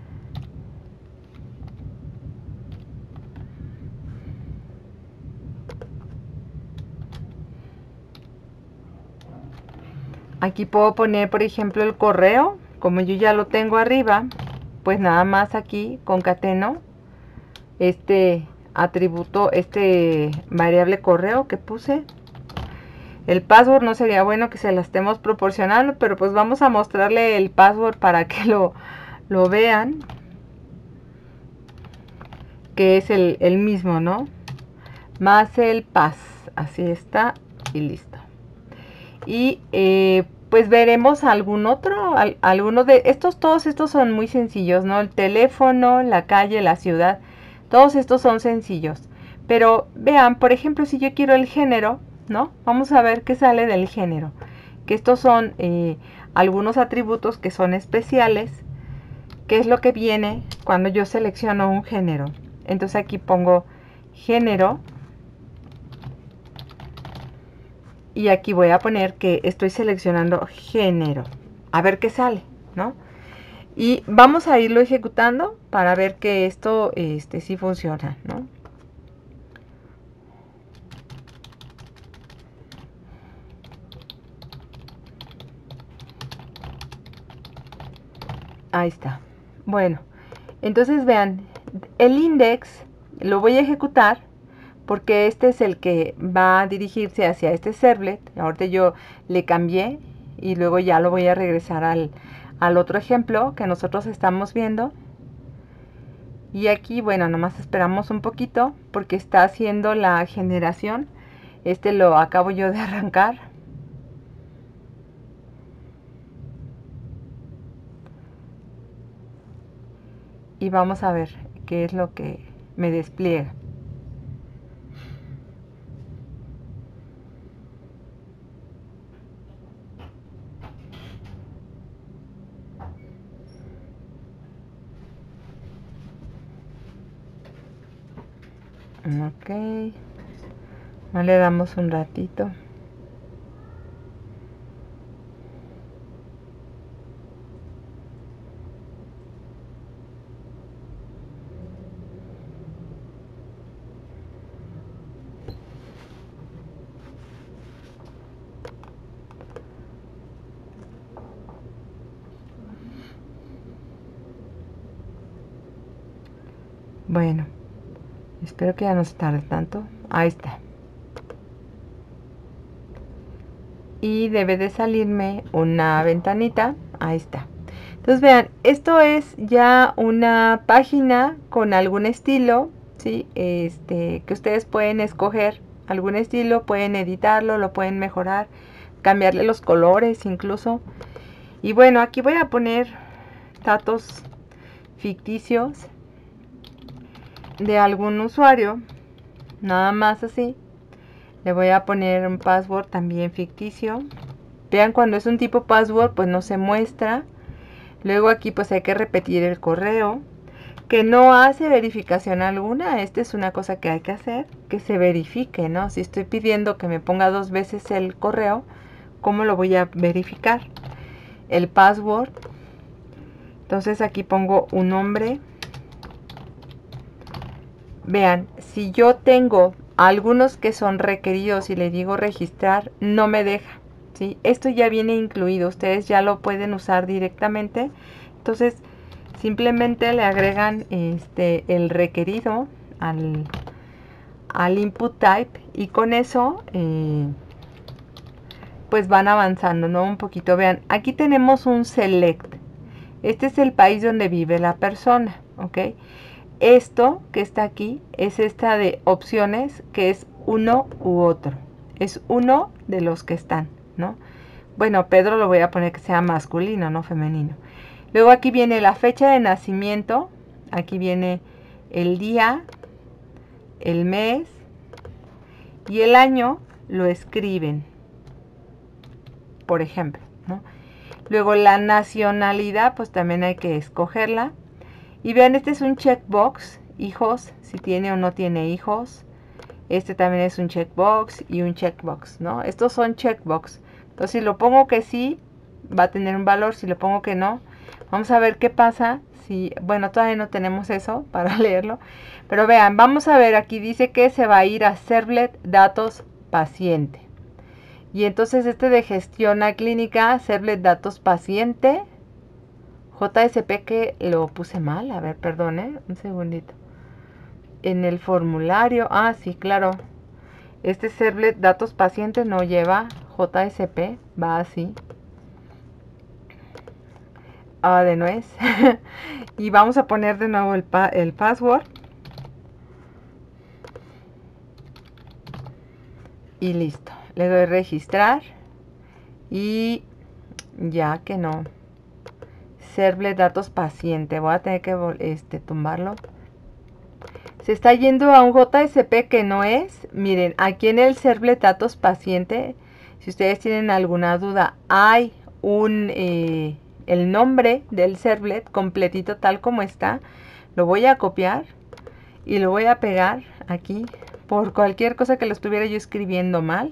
Aquí puedo poner, por ejemplo, el correo. Como yo ya lo tengo arriba, pues nada más aquí concateno este atributo, este variable correo que puse. El password no sería bueno que se la estemos proporcionando, pero pues vamos a mostrarle el password para que lo, lo vean. Que es el, el mismo, ¿no? Más el pass. Así está y listo. Y eh, pues veremos algún otro, al, alguno de estos, todos estos son muy sencillos, ¿no? El teléfono, la calle, la ciudad, todos estos son sencillos. Pero vean, por ejemplo, si yo quiero el género, ¿no? Vamos a ver qué sale del género. Que estos son eh, algunos atributos que son especiales. ¿Qué es lo que viene cuando yo selecciono un género? Entonces aquí pongo género. Y aquí voy a poner que estoy seleccionando género. A ver qué sale, ¿no? Y vamos a irlo ejecutando para ver que esto este, sí funciona, ¿no? Ahí está. Bueno, entonces vean, el index lo voy a ejecutar porque este es el que va a dirigirse hacia este servlet. Ahorita yo le cambié y luego ya lo voy a regresar al, al otro ejemplo que nosotros estamos viendo. Y aquí, bueno, nomás esperamos un poquito porque está haciendo la generación. Este lo acabo yo de arrancar. Y vamos a ver qué es lo que me despliega. Ok, no le damos un ratito. Bueno, espero que ya no se tarde tanto. Ahí está. Y debe de salirme una ventanita. Ahí está. Entonces vean, esto es ya una página con algún estilo, ¿sí? Este, que ustedes pueden escoger algún estilo, pueden editarlo, lo pueden mejorar, cambiarle los colores incluso. Y bueno, aquí voy a poner datos ficticios de algún usuario, nada más así. Le voy a poner un password también ficticio. Vean, cuando es un tipo password pues no se muestra. Luego aquí pues hay que repetir el correo, que no hace verificación alguna. Esta es una cosa que hay que hacer, que se verifique, ¿no? Si estoy pidiendo que me ponga dos veces el correo, ¿cómo lo voy a verificar? El password. Entonces aquí pongo un nombre. Vean, si yo tengo algunos que son requeridos y le digo registrar, no me deja, ¿sí? Esto ya viene incluido, ustedes ya lo pueden usar directamente. Entonces simplemente le agregan este el requerido al, al input type y con eso eh, pues van avanzando, ¿no? Un poquito. Vean, aquí tenemos un select. Este es el país donde vive la persona, ¿ok? Esto que está aquí es esta de opciones, que es uno u otro. Es uno de los que están, ¿no? Bueno, Pedro lo voy a poner que sea masculino, no femenino. Luego aquí viene la fecha de nacimiento. Aquí viene el día, el mes y el año lo escriben, por ejemplo, ¿no? Luego la nacionalidad, pues también hay que escogerla. Y vean, este es un checkbox, hijos, si tiene o no tiene hijos. Este también es un checkbox y un checkbox, ¿no? Estos son checkbox. Entonces, si lo pongo que sí, va a tener un valor. Si lo pongo que no, vamos a ver qué pasa. Si, bueno, todavía no tenemos eso para leerlo. Pero vean, vamos a ver, aquí dice que se va a ir a servlet datos paciente. Y entonces este de gestión a clínica, servlet datos paciente. J S P que lo puse mal, a ver, perdone, un segundito. En el formulario, ah, sí, claro. Este servlet datos pacientes no lleva J S P, va así. Ah, de nuez. Y vamos a poner de nuevo el, pa el password. Y listo. Le doy registrar. Y ya que no. Servlet datos paciente. Voy a tener que este, tumbarlo. Se está yendo a un J S P que no es. Miren, aquí en el servlet datos paciente, si ustedes tienen alguna duda, hay un eh, el nombre del servlet completito tal como está. Lo voy a copiar y lo voy a pegar aquí por cualquier cosa que lo estuviera yo escribiendo mal.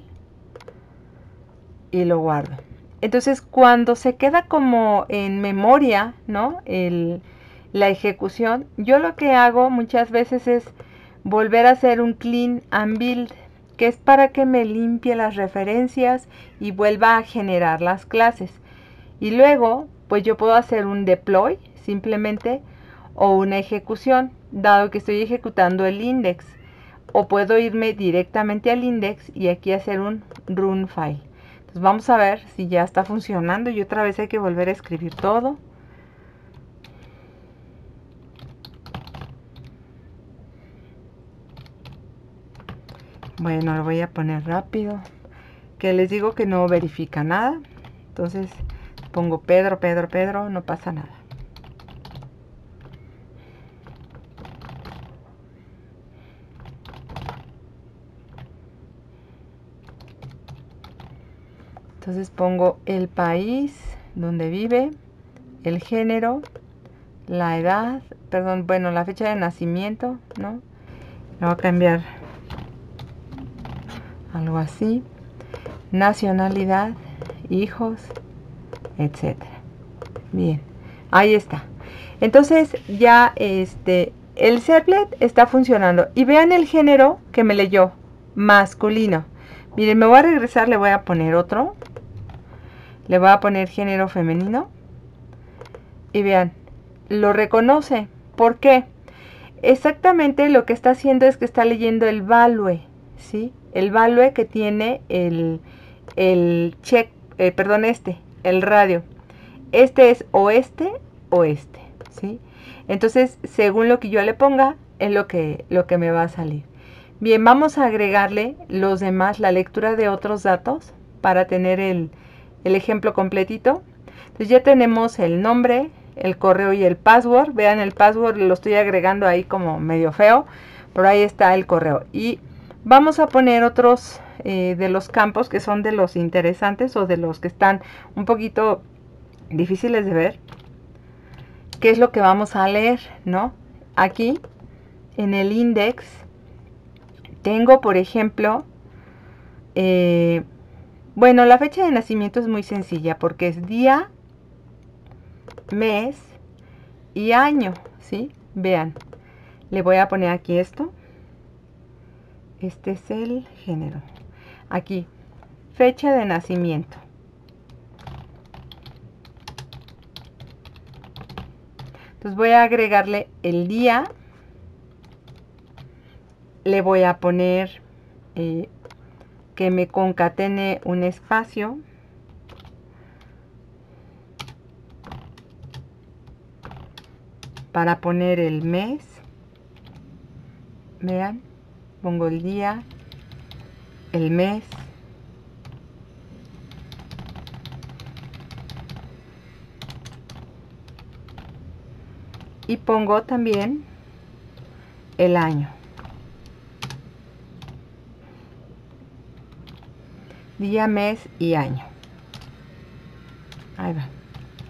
Y lo guardo. Entonces, cuando se queda como en memoria, ¿no? El, la ejecución, yo lo que hago muchas veces es volver a hacer un clean and build, que es para que me limpie las referencias y vuelva a generar las clases. Y luego, pues yo puedo hacer un deploy, simplemente o una ejecución, dado que estoy ejecutando el index. O puedo irme directamente al index y aquí hacer un run file. Entonces vamos a ver si ya está funcionando y otra vez hay que volver a escribir todo. Bueno, lo voy a poner rápido, que les digo que no verifica nada. Entonces pongo Pedro, Pedro, Pedro, no pasa nada. Entonces pongo el país donde vive, el género, la edad, perdón, bueno, la fecha de nacimiento, ¿no? Le voy a cambiar algo así. Nacionalidad, hijos, etcétera. Bien, ahí está. Entonces ya este, el Servlet está funcionando. Y vean el género que me leyó, masculino. Miren, me voy a regresar, le voy a poner otro. Le voy a poner género femenino. Y vean, lo reconoce. ¿Por qué? Exactamente lo que está haciendo es que está leyendo el value, ¿sí? El value que tiene el, el check, eh, perdón, este, el radio. Este es oeste, oeste, ¿sí? Entonces, según lo que yo le ponga, es lo que, lo que me va a salir. Bien, vamos a agregarle los demás, la lectura de otros datos, para tener el, el ejemplo completito. Entonces ya tenemos el nombre, el correo y el password. Vean, el password lo estoy agregando ahí como medio feo, pero ahí está el correo. Y vamos a poner otros eh, de los campos que son de los interesantes o de los que están un poquito difíciles de ver. ¿Qué es lo que vamos a leer, no? Aquí en el index tengo, por ejemplo, eh, bueno, la fecha de nacimiento es muy sencilla porque es día, mes y año, ¿sí? Vean, le voy a poner aquí esto. Este es el género. Aquí, fecha de nacimiento. Entonces voy a agregarle el día. Le voy a poner eh, que me concatene un espacio. Para poner el mes. Vean, pongo el día, el mes. Y pongo también el año. Día, mes y año. Ahí va.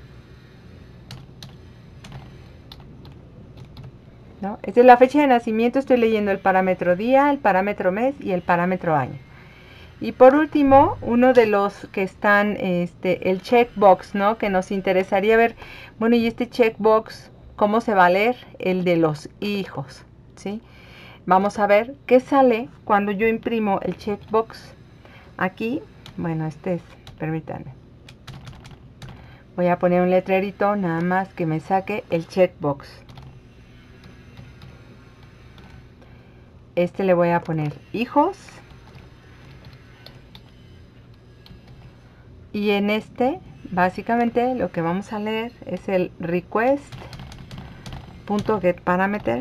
¿No? Esta es la fecha de nacimiento. Estoy leyendo el parámetro día, el parámetro mes y el parámetro año. Y por último, uno de los que están, este, el checkbox, ¿no? Que nos interesaría ver, bueno, y este checkbox, ¿cómo se va a leer? El de los hijos, ¿sí? Vamos a ver qué sale cuando yo imprimo el checkbox. Aquí, bueno, este es, permítanme. Voy a poner un letrerito nada más que me saque el checkbox. Este le voy a poner hijos. Y en este, básicamente, lo que vamos a leer es el request.getParameter.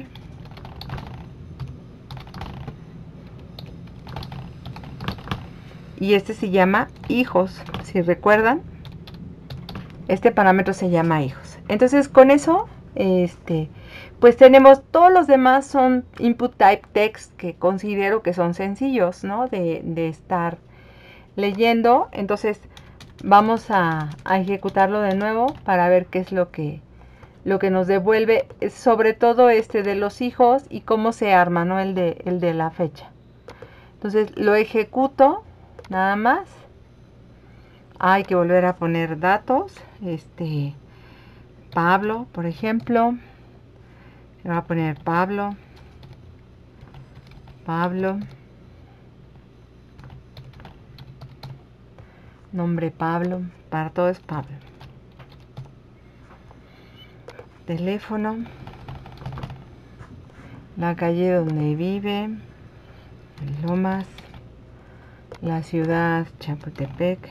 Y este se llama hijos. Si recuerdan, este parámetro se llama hijos. Entonces, con eso, este, pues tenemos todos los demás son input type text que considero que son sencillos, ¿no? De, de estar leyendo. Entonces, vamos a, a ejecutarlo de nuevo para ver qué es lo que, lo que nos devuelve, sobre todo este de los hijos y cómo se arma, ¿no? El de, el de la fecha. Entonces lo ejecuto nada más. Hay que volver a poner datos. Este, Pablo, por ejemplo. Le voy a poner Pablo. Pablo. Nombre Pablo. Para todo es Pablo. teléfono, la calle donde vive, Lomas, la ciudad Chapultepec,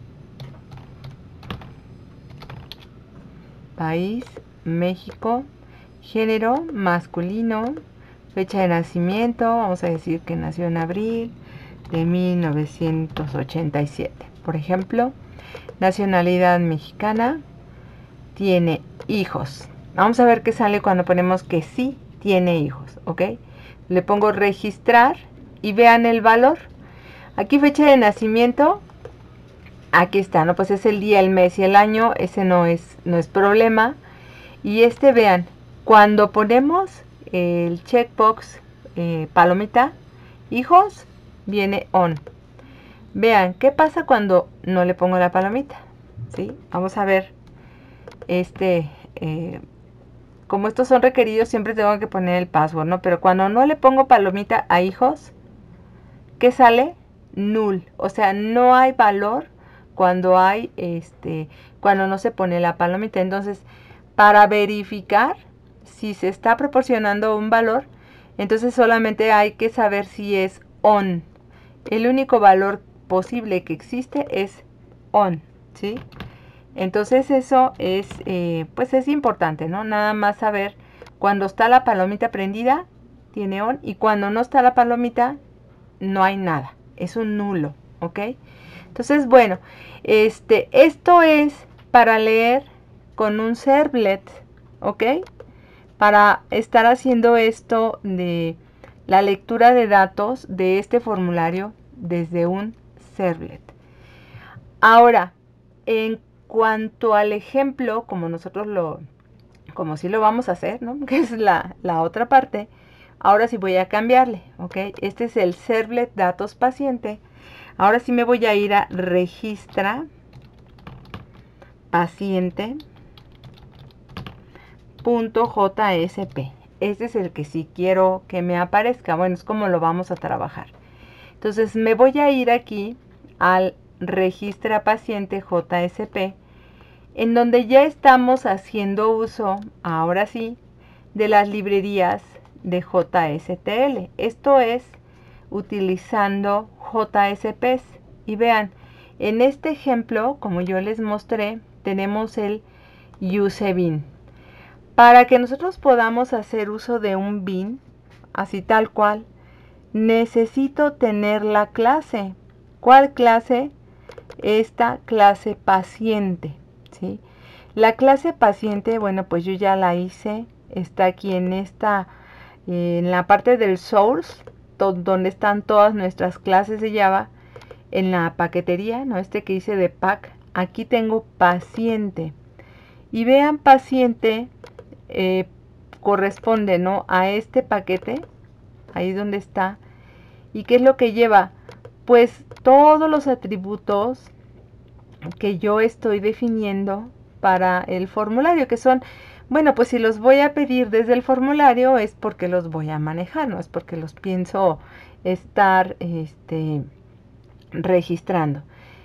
país México, género masculino, fecha de nacimiento, vamos a decir que nació en abril de mil novecientos ochenta y siete, por ejemplo, nacionalidad mexicana, tiene hijos. Vamos a ver qué sale cuando ponemos que sí tiene hijos, ¿ok? Le pongo registrar y vean el valor. Aquí fecha de nacimiento, aquí está, ¿no? Pues es el día, el mes y el año, ese no es, no es problema. Y este, vean, cuando ponemos el checkbox, eh, palomita, hijos, viene on. Vean, ¿qué pasa cuando no le pongo la palomita? ¿Sí? Vamos a ver, este, eh, como estos son requeridos, siempre tengo que poner el password, ¿no? Pero cuando no le pongo palomita a hijos, ¿qué sale? Null. O sea, no hay valor cuando hay, este, cuando no se pone la palomita. Entonces, para verificar si se está proporcionando un valor, entonces solamente hay que saber si es on. El único valor posible que existe es on, ¿sí? Entonces eso es, eh, pues es importante, ¿no? Nada más saber cuando está la palomita prendida, tiene on, y cuando no está la palomita, no hay nada, es un nulo, ¿ok? Entonces, bueno, este, esto es para leer con un servlet, ¿ok? Para estar haciendo esto de la lectura de datos de este formulario desde un servlet. Ahora, en cuanto al ejemplo, como nosotros lo, como si lo vamos a hacer, ¿no? Que es la, la otra parte. Ahora sí voy a cambiarle, ¿ok? Este es el servlet datos paciente. Ahora sí me voy a ir a registra paciente punto .jsp. Este es el que sí quiero que me aparezca. Bueno, es como lo vamos a trabajar. Entonces me voy a ir aquí al registra paciente J S P, en donde ya estamos haciendo uso, ahora sí, de las librerías de J S T L. Esto es utilizando J S Ps. Y vean, en este ejemplo, como yo les mostré, tenemos el useBin. Para que nosotros podamos hacer uso de un bin, así tal cual, necesito tener la clase. ¿Cuál clase? Esta clase paciente, ¿sí? La clase paciente, bueno, pues yo ya la hice. Está aquí en esta, en la parte del source, donde están todas nuestras clases de Java. En la paquetería, ¿no? Este que hice de pack, aquí tengo paciente. Y vean, paciente eh, corresponde, ¿no?, a este paquete, ahí donde está. ¿Y qué es lo que lleva? Pues todos los atributos que yo estoy definiendo para el formulario, que son, bueno, pues si los voy a pedir desde el formulario es porque los voy a manejar, no es porque los pienso estar este, registrando.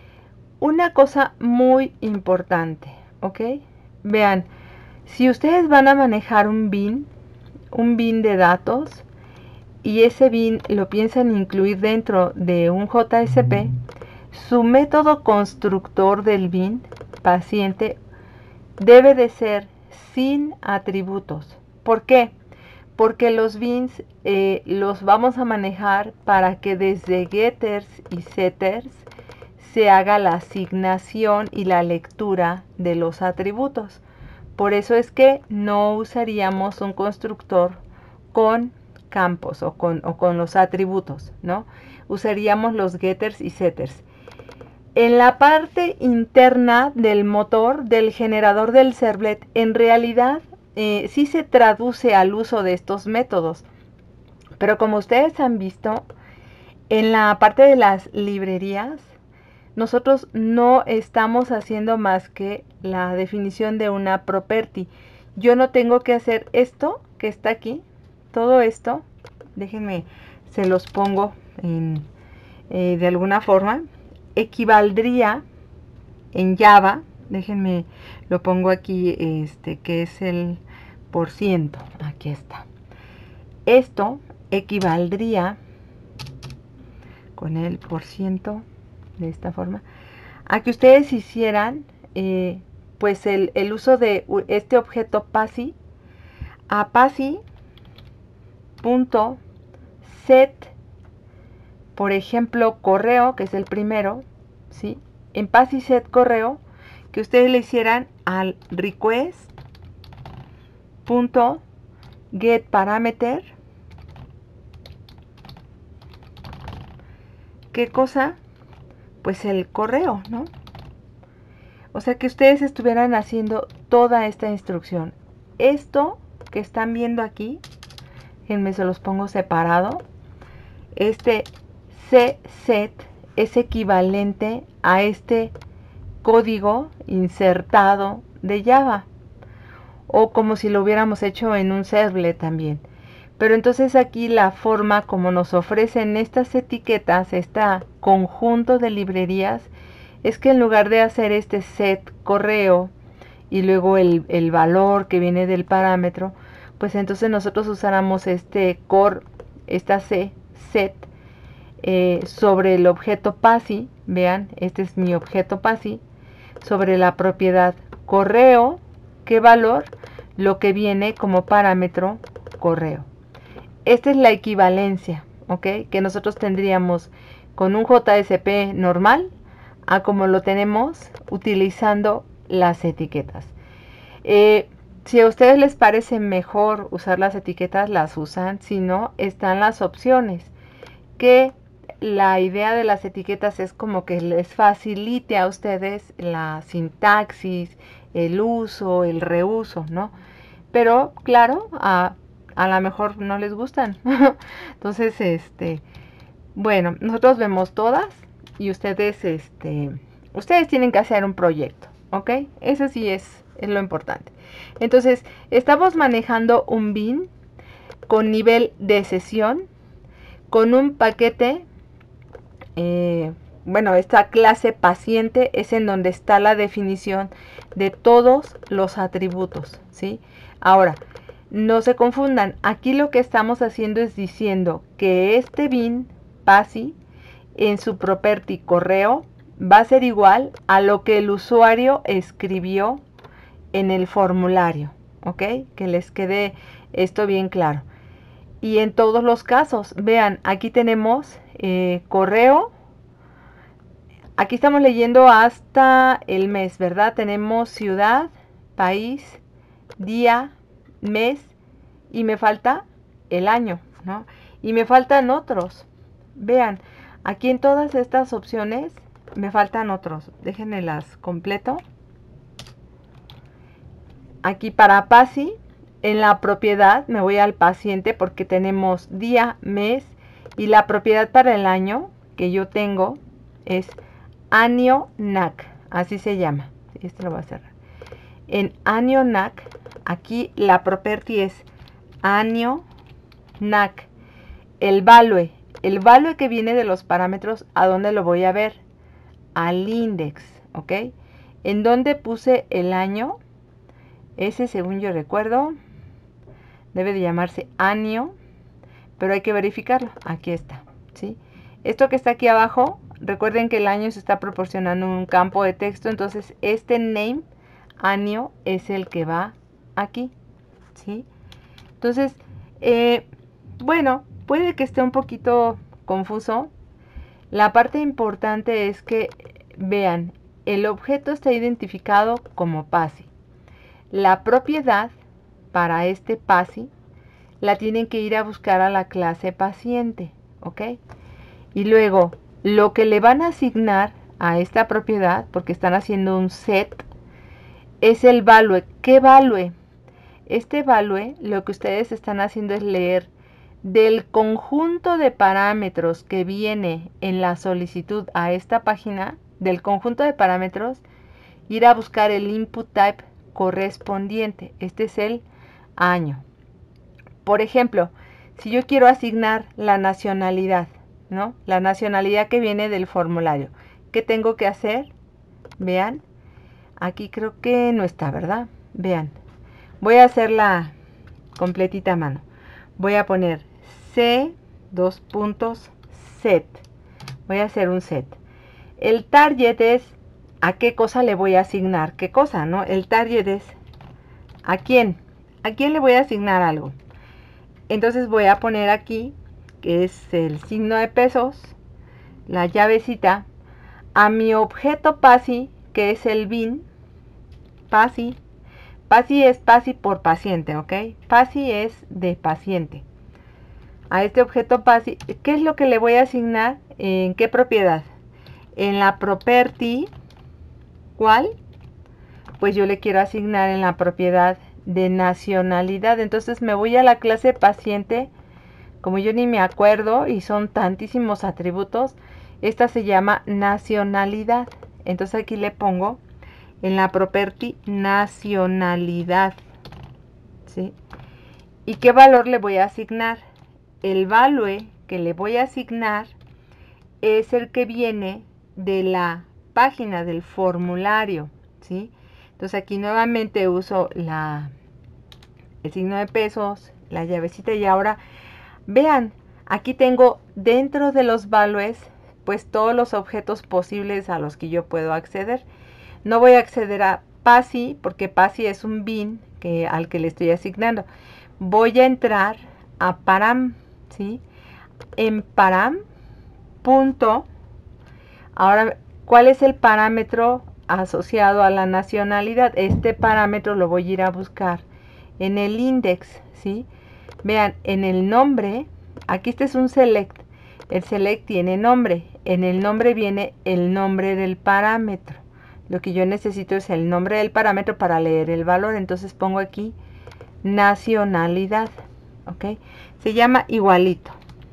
Una cosa muy importante, ¿ok? Vean, si ustedes van a manejar un bin, un bin de datos, y ese bin lo piensan incluir dentro de un J S P, su método constructor del bin paciente debe de ser sin atributos. ¿Por qué? Porque los bins eh, los vamos a manejar para que desde getters y setters se haga la asignación y la lectura de los atributos. Por eso es que no usaríamos un constructor con campos o con, o con los atributos, ¿no? Usaríamos los getters y setters. En la parte interna del motor, del generador del servlet, en realidad eh, sí se traduce al uso de estos métodos. Pero como ustedes han visto, en la parte de las librerías, nosotros no estamos haciendo más que la definición de una property. Yo no tengo que hacer esto que está aquí, todo esto, déjenme, se los pongo en, eh, de alguna forma, equivaldría en Java, déjenme, lo pongo aquí, este, que es el por ciento. Aquí está. Esto equivaldría con el por ciento de esta forma a que ustedes hicieran eh, pues el, el uso de este objeto PASI a PASI punto set, por ejemplo, correo, que es el primero, ¿sí? En PASI set correo, que ustedes le hicieran al request punto get parameter. ¿Qué cosa? Pues el correo, ¿no? O sea, que ustedes estuvieran haciendo toda esta instrucción. Esto que están viendo aquí, déjenme se los pongo separado. Este cset es equivalente a este código insertado de Java, o como si lo hubiéramos hecho en un servlet también. Pero entonces aquí la forma como nos ofrecen estas etiquetas, este conjunto de librerías, es que en lugar de hacer este set correo y luego el, el valor que viene del parámetro, pues entonces nosotros usáramos este core, esta c, set, eh, sobre el objeto PASI, vean, este es mi objeto PASI, sobre la propiedad correo, ¿qué valor? Lo que viene como parámetro correo. Esta es la equivalencia, ¿ok? Que nosotros tendríamos con un J S P normal a como lo tenemos utilizando las etiquetas. Eh, si a ustedes les parece mejor usar las etiquetas, las usan. Si no, están las opciones. Que la idea de las etiquetas es como que les facilite a ustedes la sintaxis, el uso, el reuso, ¿no? Pero, claro, a, a lo mejor no les gustan. Entonces, este, bueno, nosotros vemos todas y ustedes, este, ustedes tienen que hacer un proyecto, ¿ok? Eso sí es, es lo importante. Entonces, estamos manejando un bin con nivel de sesión, con un paquete, eh, bueno, esta clase paciente es en donde está la definición de todos los atributos, ¿sí? Ahora, no se confundan, aquí lo que estamos haciendo es diciendo que este bin PASI en su property correo va a ser igual a lo que el usuario escribió en el formulario, ¿ok? Que les quede esto bien claro. Y en todos los casos, vean, aquí tenemos eh, correo. Aquí estamos leyendo hasta el mes, ¿verdad? Tenemos ciudad, país, día, mes y me falta el año, ¿no? Y me faltan otros. Vean, aquí en todas estas opciones me faltan otros. Déjenme las completo. Aquí para PASI, en la propiedad me voy al paciente porque tenemos día, mes y la propiedad para el año que yo tengo es año N A C, así se llama. Este lo voy a cerrar. En año N A C, aquí la property es año N A C. El value, el value que viene de los parámetros, ¿a dónde lo voy a ver? Al index, ¿ok? ¿En dónde puse el año? Ese, según yo recuerdo, debe de llamarse año, pero hay que verificarlo. Aquí está, ¿sí? Esto que está aquí abajo, recuerden que el año se está proporcionando un campo de texto, entonces este name, año, es el que va aquí, ¿sí? Entonces, eh, bueno, puede que esté un poquito confuso. La parte importante es que vean, el objeto está identificado como PASI. La propiedad para este PASI la tienen que ir a buscar a la clase paciente, ¿ok? Y luego, lo que le van a asignar a esta propiedad, porque están haciendo un set, es el value. ¿Qué value? Este value, lo que ustedes están haciendo es leer del conjunto de parámetros que viene en la solicitud a esta página, del conjunto de parámetros, ir a buscar el input type correspondiente. Este es el año. Por ejemplo, si yo quiero asignar la nacionalidad, ¿no? La nacionalidad que viene del formulario, ¿qué tengo que hacer? Vean, aquí creo que no está, ¿verdad? Vean, voy a hacer la, completita a mano. Voy a poner C, dos puntos, set. Voy a hacer un set. El target es a qué cosa le voy a asignar qué cosa, ¿no? El target es a quién. ¿A quién le voy a asignar algo? Entonces voy a poner aquí, que es el signo de pesos, la llavecita, a mi objeto P A S I, que es el bin, P A S I. P A S I es P A S I por paciente, ¿ok? P A S I es de paciente. A este objeto P A S I, ¿qué es lo que le voy a asignar? ¿En qué propiedad? En la property, ¿cuál? Pues yo le quiero asignar en la propiedad de nacionalidad. Entonces me voy a la clase paciente, como yo ni me acuerdo y son tantísimos atributos, esta se llama nacionalidad. Entonces aquí le pongo en la property nacionalidad, ¿sí? ¿Y qué valor le voy a asignar? El value que le voy a asignar es el que viene de la página del formulario, ¿sí? Entonces aquí nuevamente uso la, el signo de pesos, la llavecita, y ahora vean, aquí tengo dentro de los values pues todos los objetos posibles a los que yo puedo acceder. No voy a acceder a P A S I porque P A S I es un bin que, al que le estoy asignando. Voy a entrar a param, ¿sí? En param, punto. Ahora, ¿cuál es el parámetro asociado a la nacionalidad? Este parámetro lo voy a ir a buscar en el index, ¿sí? Vean, en el nombre, aquí este es un select. El select tiene nombre. En el nombre viene el nombre del parámetro. Lo que yo necesito es el nombre del parámetro para leer el valor. Entonces pongo aquí nacionalidad, ¿ok? Se llama igualito.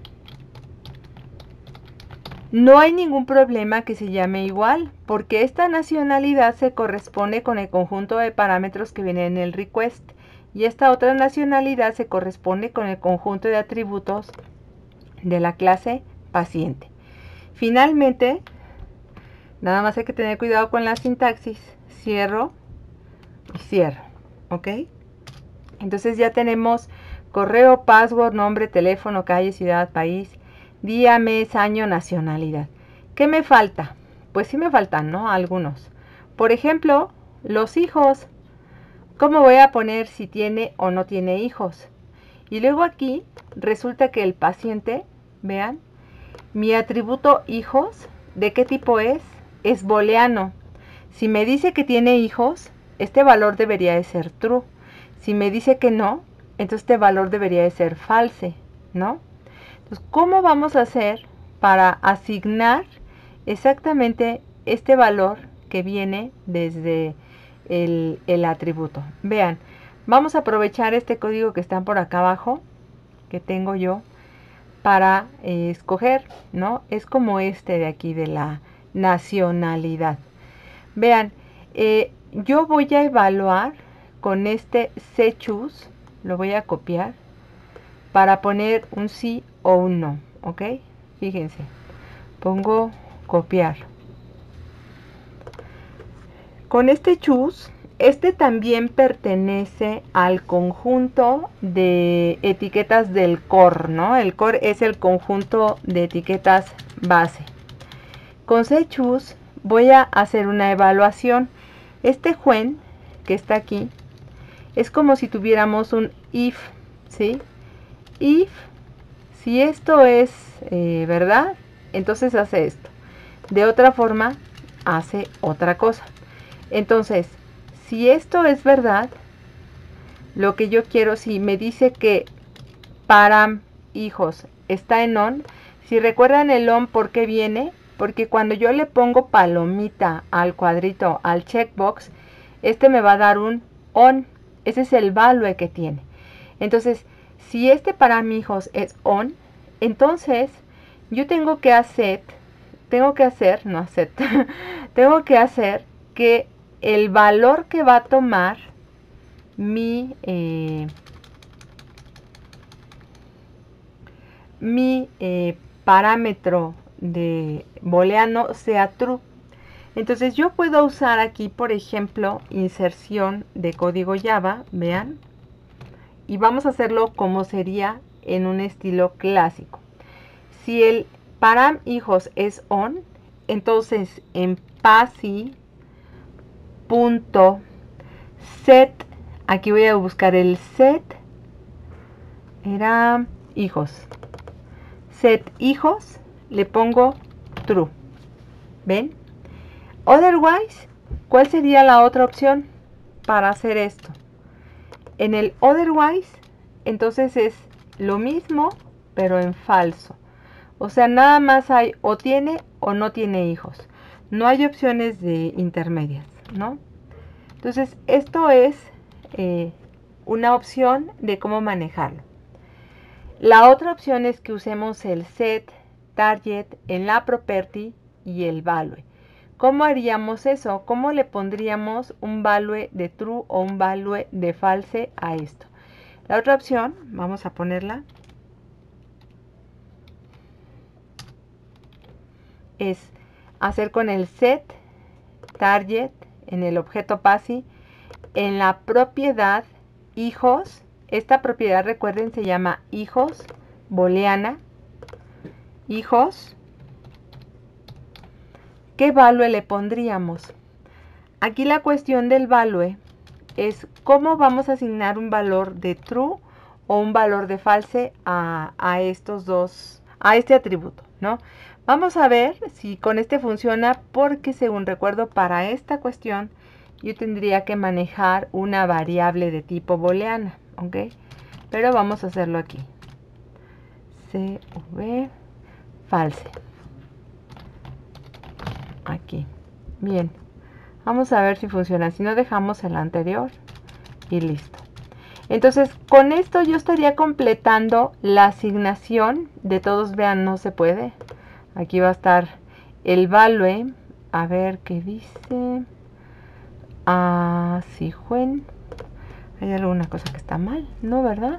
No hay ningún problema que se llame igual, porque esta nacionalidad se corresponde con el conjunto de parámetros que viene en el request, y esta otra nacionalidad se corresponde con el conjunto de atributos de la clase paciente. Finalmente, nada más hay que tener cuidado con la sintaxis. Cierro y cierro, ¿ok? Entonces ya tenemos correo, password, nombre, teléfono, calle, ciudad, país, día, mes, año, nacionalidad. ¿Qué me falta? Pues sí me faltan, ¿no? Algunos. Por ejemplo, los hijos. ¿Cómo voy a poner si tiene o no tiene hijos? Y luego aquí resulta que el paciente, vean, mi atributo hijos, ¿de qué tipo es? Es booleano. Si me dice que tiene hijos, este valor debería de ser true. Si me dice que no, entonces este valor debería de ser false, ¿no? Entonces, ¿cómo vamos a hacer para asignar exactamente este valor que viene desde el, el atributo? Vean, vamos a aprovechar este código que está por acá abajo, que tengo yo, para eh, escoger, ¿no? Es como este de aquí, de la nacionalidad. Vean, eh, yo voy a evaluar con este cchoose, lo voy a copiar, para poner un sí o un no, ¿ok? Fíjense, pongo copiar. Con este choose, este también pertenece al conjunto de etiquetas del core, ¿no? El core es el conjunto de etiquetas base. Con cchoose voy a hacer una evaluación. Este when que está aquí es como si tuviéramos un if, ¿sí? If, si esto es eh, verdad, entonces hace esto. De otra forma, hace otra cosa. Entonces, si esto es verdad, lo que yo quiero, si me dice que param hijos está en on, si recuerdan el on, ¿por qué viene? Porque cuando yo le pongo palomita al cuadrito, al checkbox, este me va a dar un on. Ese es el value que tiene. Entonces, si este param hijos es on, entonces yo tengo que hacer, tengo que hacer, no hacer, tengo que hacer que el valor que va a tomar mi, eh, mi eh, parámetro de booleano sea true. Entonces yo puedo usar aquí, por ejemplo, inserción de código Java, vean, y vamos a hacerlo como sería en un estilo clásico. Si el param hijos es on, entonces en pasi punto set, aquí voy a buscar el set, era hijos, set hijos, le pongo true. ¿Ven? Otherwise, ¿cuál sería la otra opción para hacer esto? En el otherwise, entonces es lo mismo, pero en falso. O sea, nada más hay o tiene o no tiene hijos. No hay opciones de intermedias, ¿no? Entonces, esto es eh, una opción de cómo manejarlo. La otra opción es que usemos el set, target, en la property y el value. ¿Cómo haríamos eso? ¿Cómo le pondríamos un value de true o un value de false a esto? La otra opción, vamos a ponerla, es hacer con el set, target, en el objeto pasi, en la propiedad hijos. Esta propiedad, recuerden, se llama hijos booleana. Hijos. ¿Qué value le pondríamos? Aquí la cuestión del value es cómo vamos a asignar un valor de true o un valor de false a, a estos dos, a este atributo, ¿no? Vamos a ver si con este funciona, porque según recuerdo, para esta cuestión yo tendría que manejar una variable de tipo booleana, ¿ok? Pero vamos a hacerlo aquí. C V false. Aquí. Bien. Vamos a ver si funciona. Si no, dejamos el anterior y listo. Entonces, con esto yo estaría completando la asignación de todos. Vean, no se puede. Aquí va a estar el value. A ver qué dice. Ah, sí, Juan. ¿Hay alguna cosa que está mal? No, ¿verdad?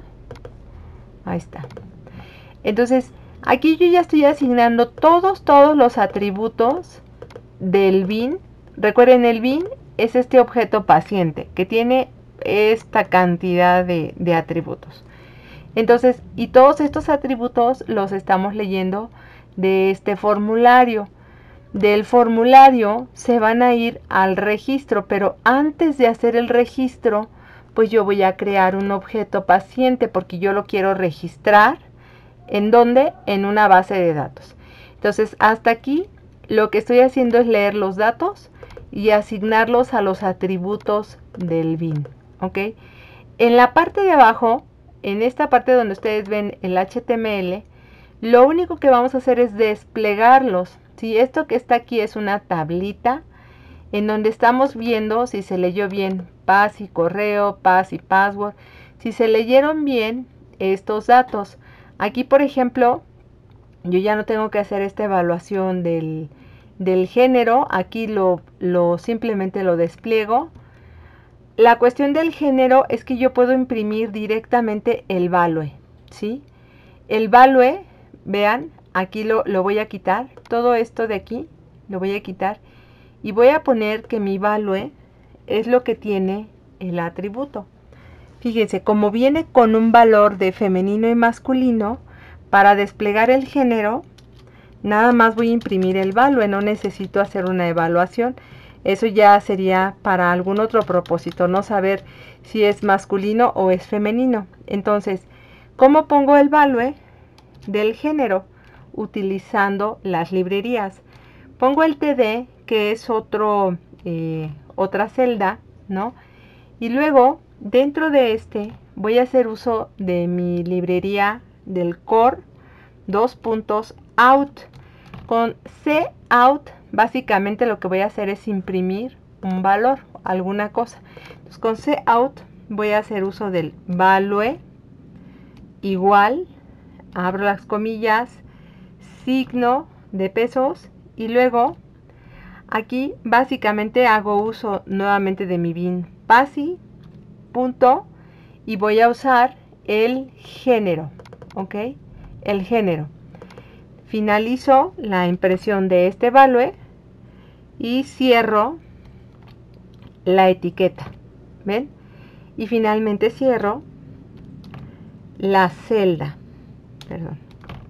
Ahí está. Entonces, aquí yo ya estoy asignando todos, todos los atributos del bin. Recuerden, el bin es este objeto paciente que tiene esta cantidad de, de atributos. Entonces, y todos estos atributos los estamos leyendo de este formulario. Del formulario se van a ir al registro, pero antes de hacer el registro, pues yo voy a crear un objeto paciente porque yo lo quiero registrar. ¿En dónde? En una base de datos. Entonces, hasta aquí lo que estoy haciendo es leer los datos y asignarlos a los atributos del bin, ¿ok? En la parte de abajo, en esta parte donde ustedes ven el H T M L, lo único que vamos a hacer es desplegarlos. Si esto que está aquí es una tablita en donde estamos viendo si se leyó bien pass y correo, pass y password, si se leyeron bien estos datos. Aquí, por ejemplo, yo ya no tengo que hacer esta evaluación del, del género. Aquí lo, lo simplemente lo despliego. La cuestión del género es que yo puedo imprimir directamente el value, ¿sí? El value, vean, aquí lo, lo voy a quitar. Todo esto de aquí lo voy a quitar. Y voy a poner que mi value es lo que tiene el atributo. Fíjense, como viene con un valor de femenino y masculino, para desplegar el género, nada más voy a imprimir el value, no necesito hacer una evaluación. Eso ya sería para algún otro propósito, no saber si es masculino o es femenino. Entonces, ¿cómo pongo el value del género? Utilizando las librerías. Pongo el T D, que es otro, eh, otra celda, ¿no? Y luego, dentro de este, voy a hacer uso de mi librería del core, dos puntos out. Con cout, básicamente lo que voy a hacer es imprimir un valor, alguna cosa. Entonces, con cout voy a hacer uso del value igual, abro las comillas, signo de pesos, y luego aquí básicamente hago uso nuevamente de mi bin pasi, punto, y voy a usar el género, ¿ok? El género. Finalizo la impresión de este value y cierro la etiqueta, ¿ven? Y finalmente cierro la celda, perdón,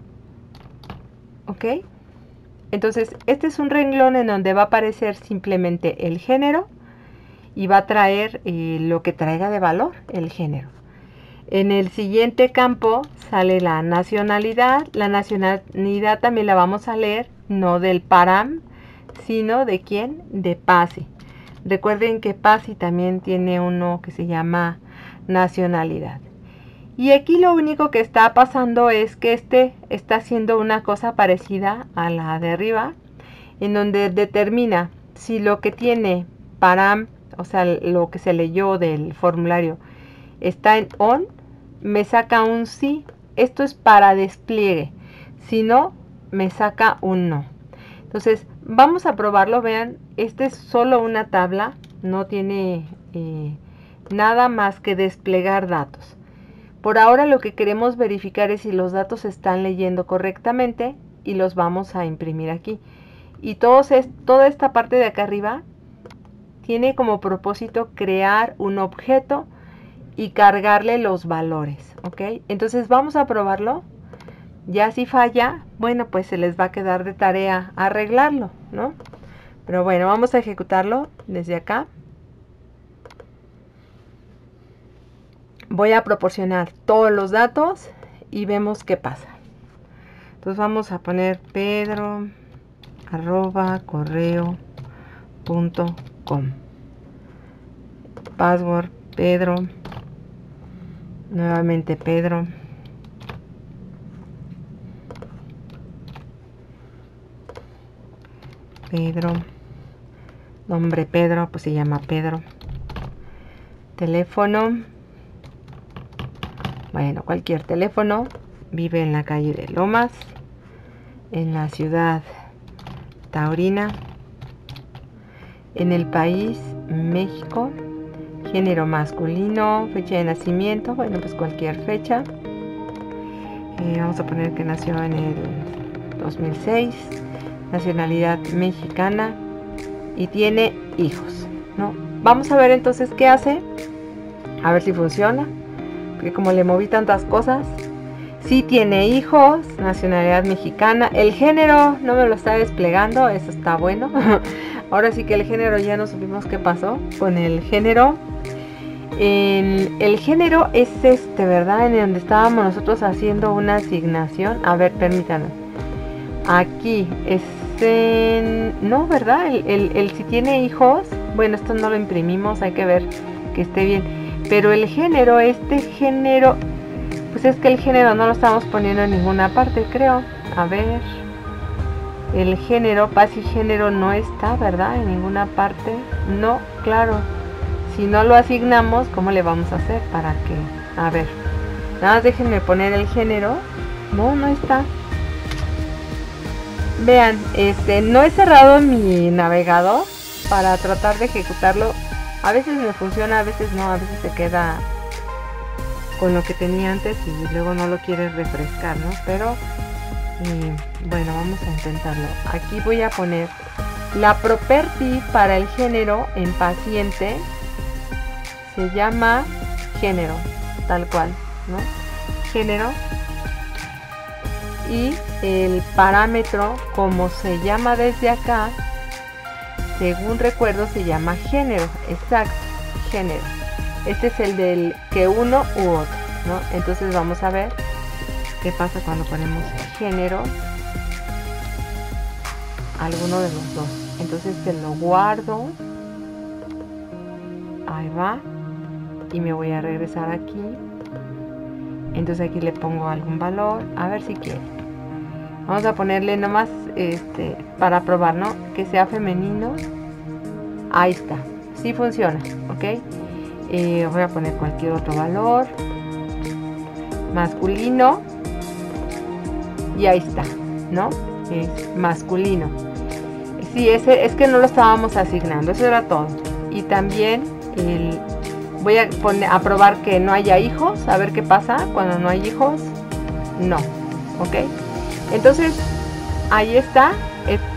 ok. Entonces este es un renglón en donde va a aparecer simplemente el género y va a traer eh, lo que traiga de valor el género. En el siguiente campo sale la nacionalidad. La nacionalidad también la vamos a leer, no del param, sino de quién, de PASI. Recuerden que PASI también tiene uno que se llama nacionalidad. Y aquí lo único que está pasando es que este está haciendo una cosa parecida a la de arriba, en donde determina si lo que tiene param, o sea, lo que se leyó del formulario, está en on, me saca un sí. Esto es para despliegue. Si no, me saca un no. Entonces, vamos a probarlo. Vean, este es solo una tabla, no tiene eh, nada más que desplegar datos. Por ahora lo que queremos verificar es si los datos se están leyendo correctamente y los vamos a imprimir aquí. Y todos es, toda esta parte de acá arriba tiene como propósito crear un objeto y cargarle los valores, ¿ok? Entonces vamos a probarlo. Ya si falla, bueno, pues se les va a quedar de tarea arreglarlo, ¿no? Pero bueno, vamos a ejecutarlo desde acá. Voy a proporcionar todos los datos y vemos qué pasa. Entonces vamos a poner pedro arroba correo punto com. Password Pedro. Nuevamente Pedro. Pedro. Nombre Pedro, pues se llama Pedro. Teléfono. Bueno, cualquier teléfono. Vive en la calle de Lomas, en la ciudad taurina, en el país México. Género masculino, fecha de nacimiento, bueno, pues cualquier fecha. Eh, vamos a poner que nació en el dos mil seis. Nacionalidad mexicana y tiene hijos, ¿no? Vamos a ver entonces qué hace, a ver si funciona, porque como le moví tantas cosas, sí tiene hijos, nacionalidad mexicana. El género no me lo está desplegando, eso está bueno. Ahora sí que el género ya no supimos qué pasó con el género. El, el género es este, ¿verdad? En donde estábamos nosotros haciendo una asignación. A ver, permítanme. Aquí es en... No, ¿verdad? El, el, el si tiene hijos. Bueno, esto no lo imprimimos, hay que ver que esté bien. Pero el género, este género, pues es que el género no lo estamos poniendo en ninguna parte, creo. A ver. El género, PASI género no está, ¿verdad? En ninguna parte. No, claro. Si no lo asignamos, ¿cómo le vamos a hacer para que? A ver. Nada más déjenme poner el género. No, no está. Vean, este, no he cerrado mi navegador para tratar de ejecutarlo. A veces me funciona, a veces no, a veces se queda con lo que tenía antes y luego no lo quiere refrescar, ¿no? Pero y, bueno, vamos a intentarlo. Aquí voy a poner la property para el género en paciente. Se llama género, tal cual, ¿no? Género. Y el parámetro, como se llama desde acá, según recuerdo se llama género. Exacto, género. Este es el del que uno u otro, ¿no? Entonces vamos a ver qué pasa cuando ponemos género, alguno de los dos. Entonces se lo guardo, ahí va, y me voy a regresar aquí. Entonces aquí le pongo algún valor, a ver si quiere. Vamos a ponerle nomás este para probar, ¿no? Que sea femenino. Ahí está, sí funciona, ok. Eh, voy a poner cualquier otro valor. Masculino. Y ahí está, ¿no? Es masculino. Sí, ese es que no lo estábamos asignando, eso era todo. Y también el, voy a poner a probar que no haya hijos, a ver qué pasa cuando no hay hijos. No, ok. Entonces, ahí está.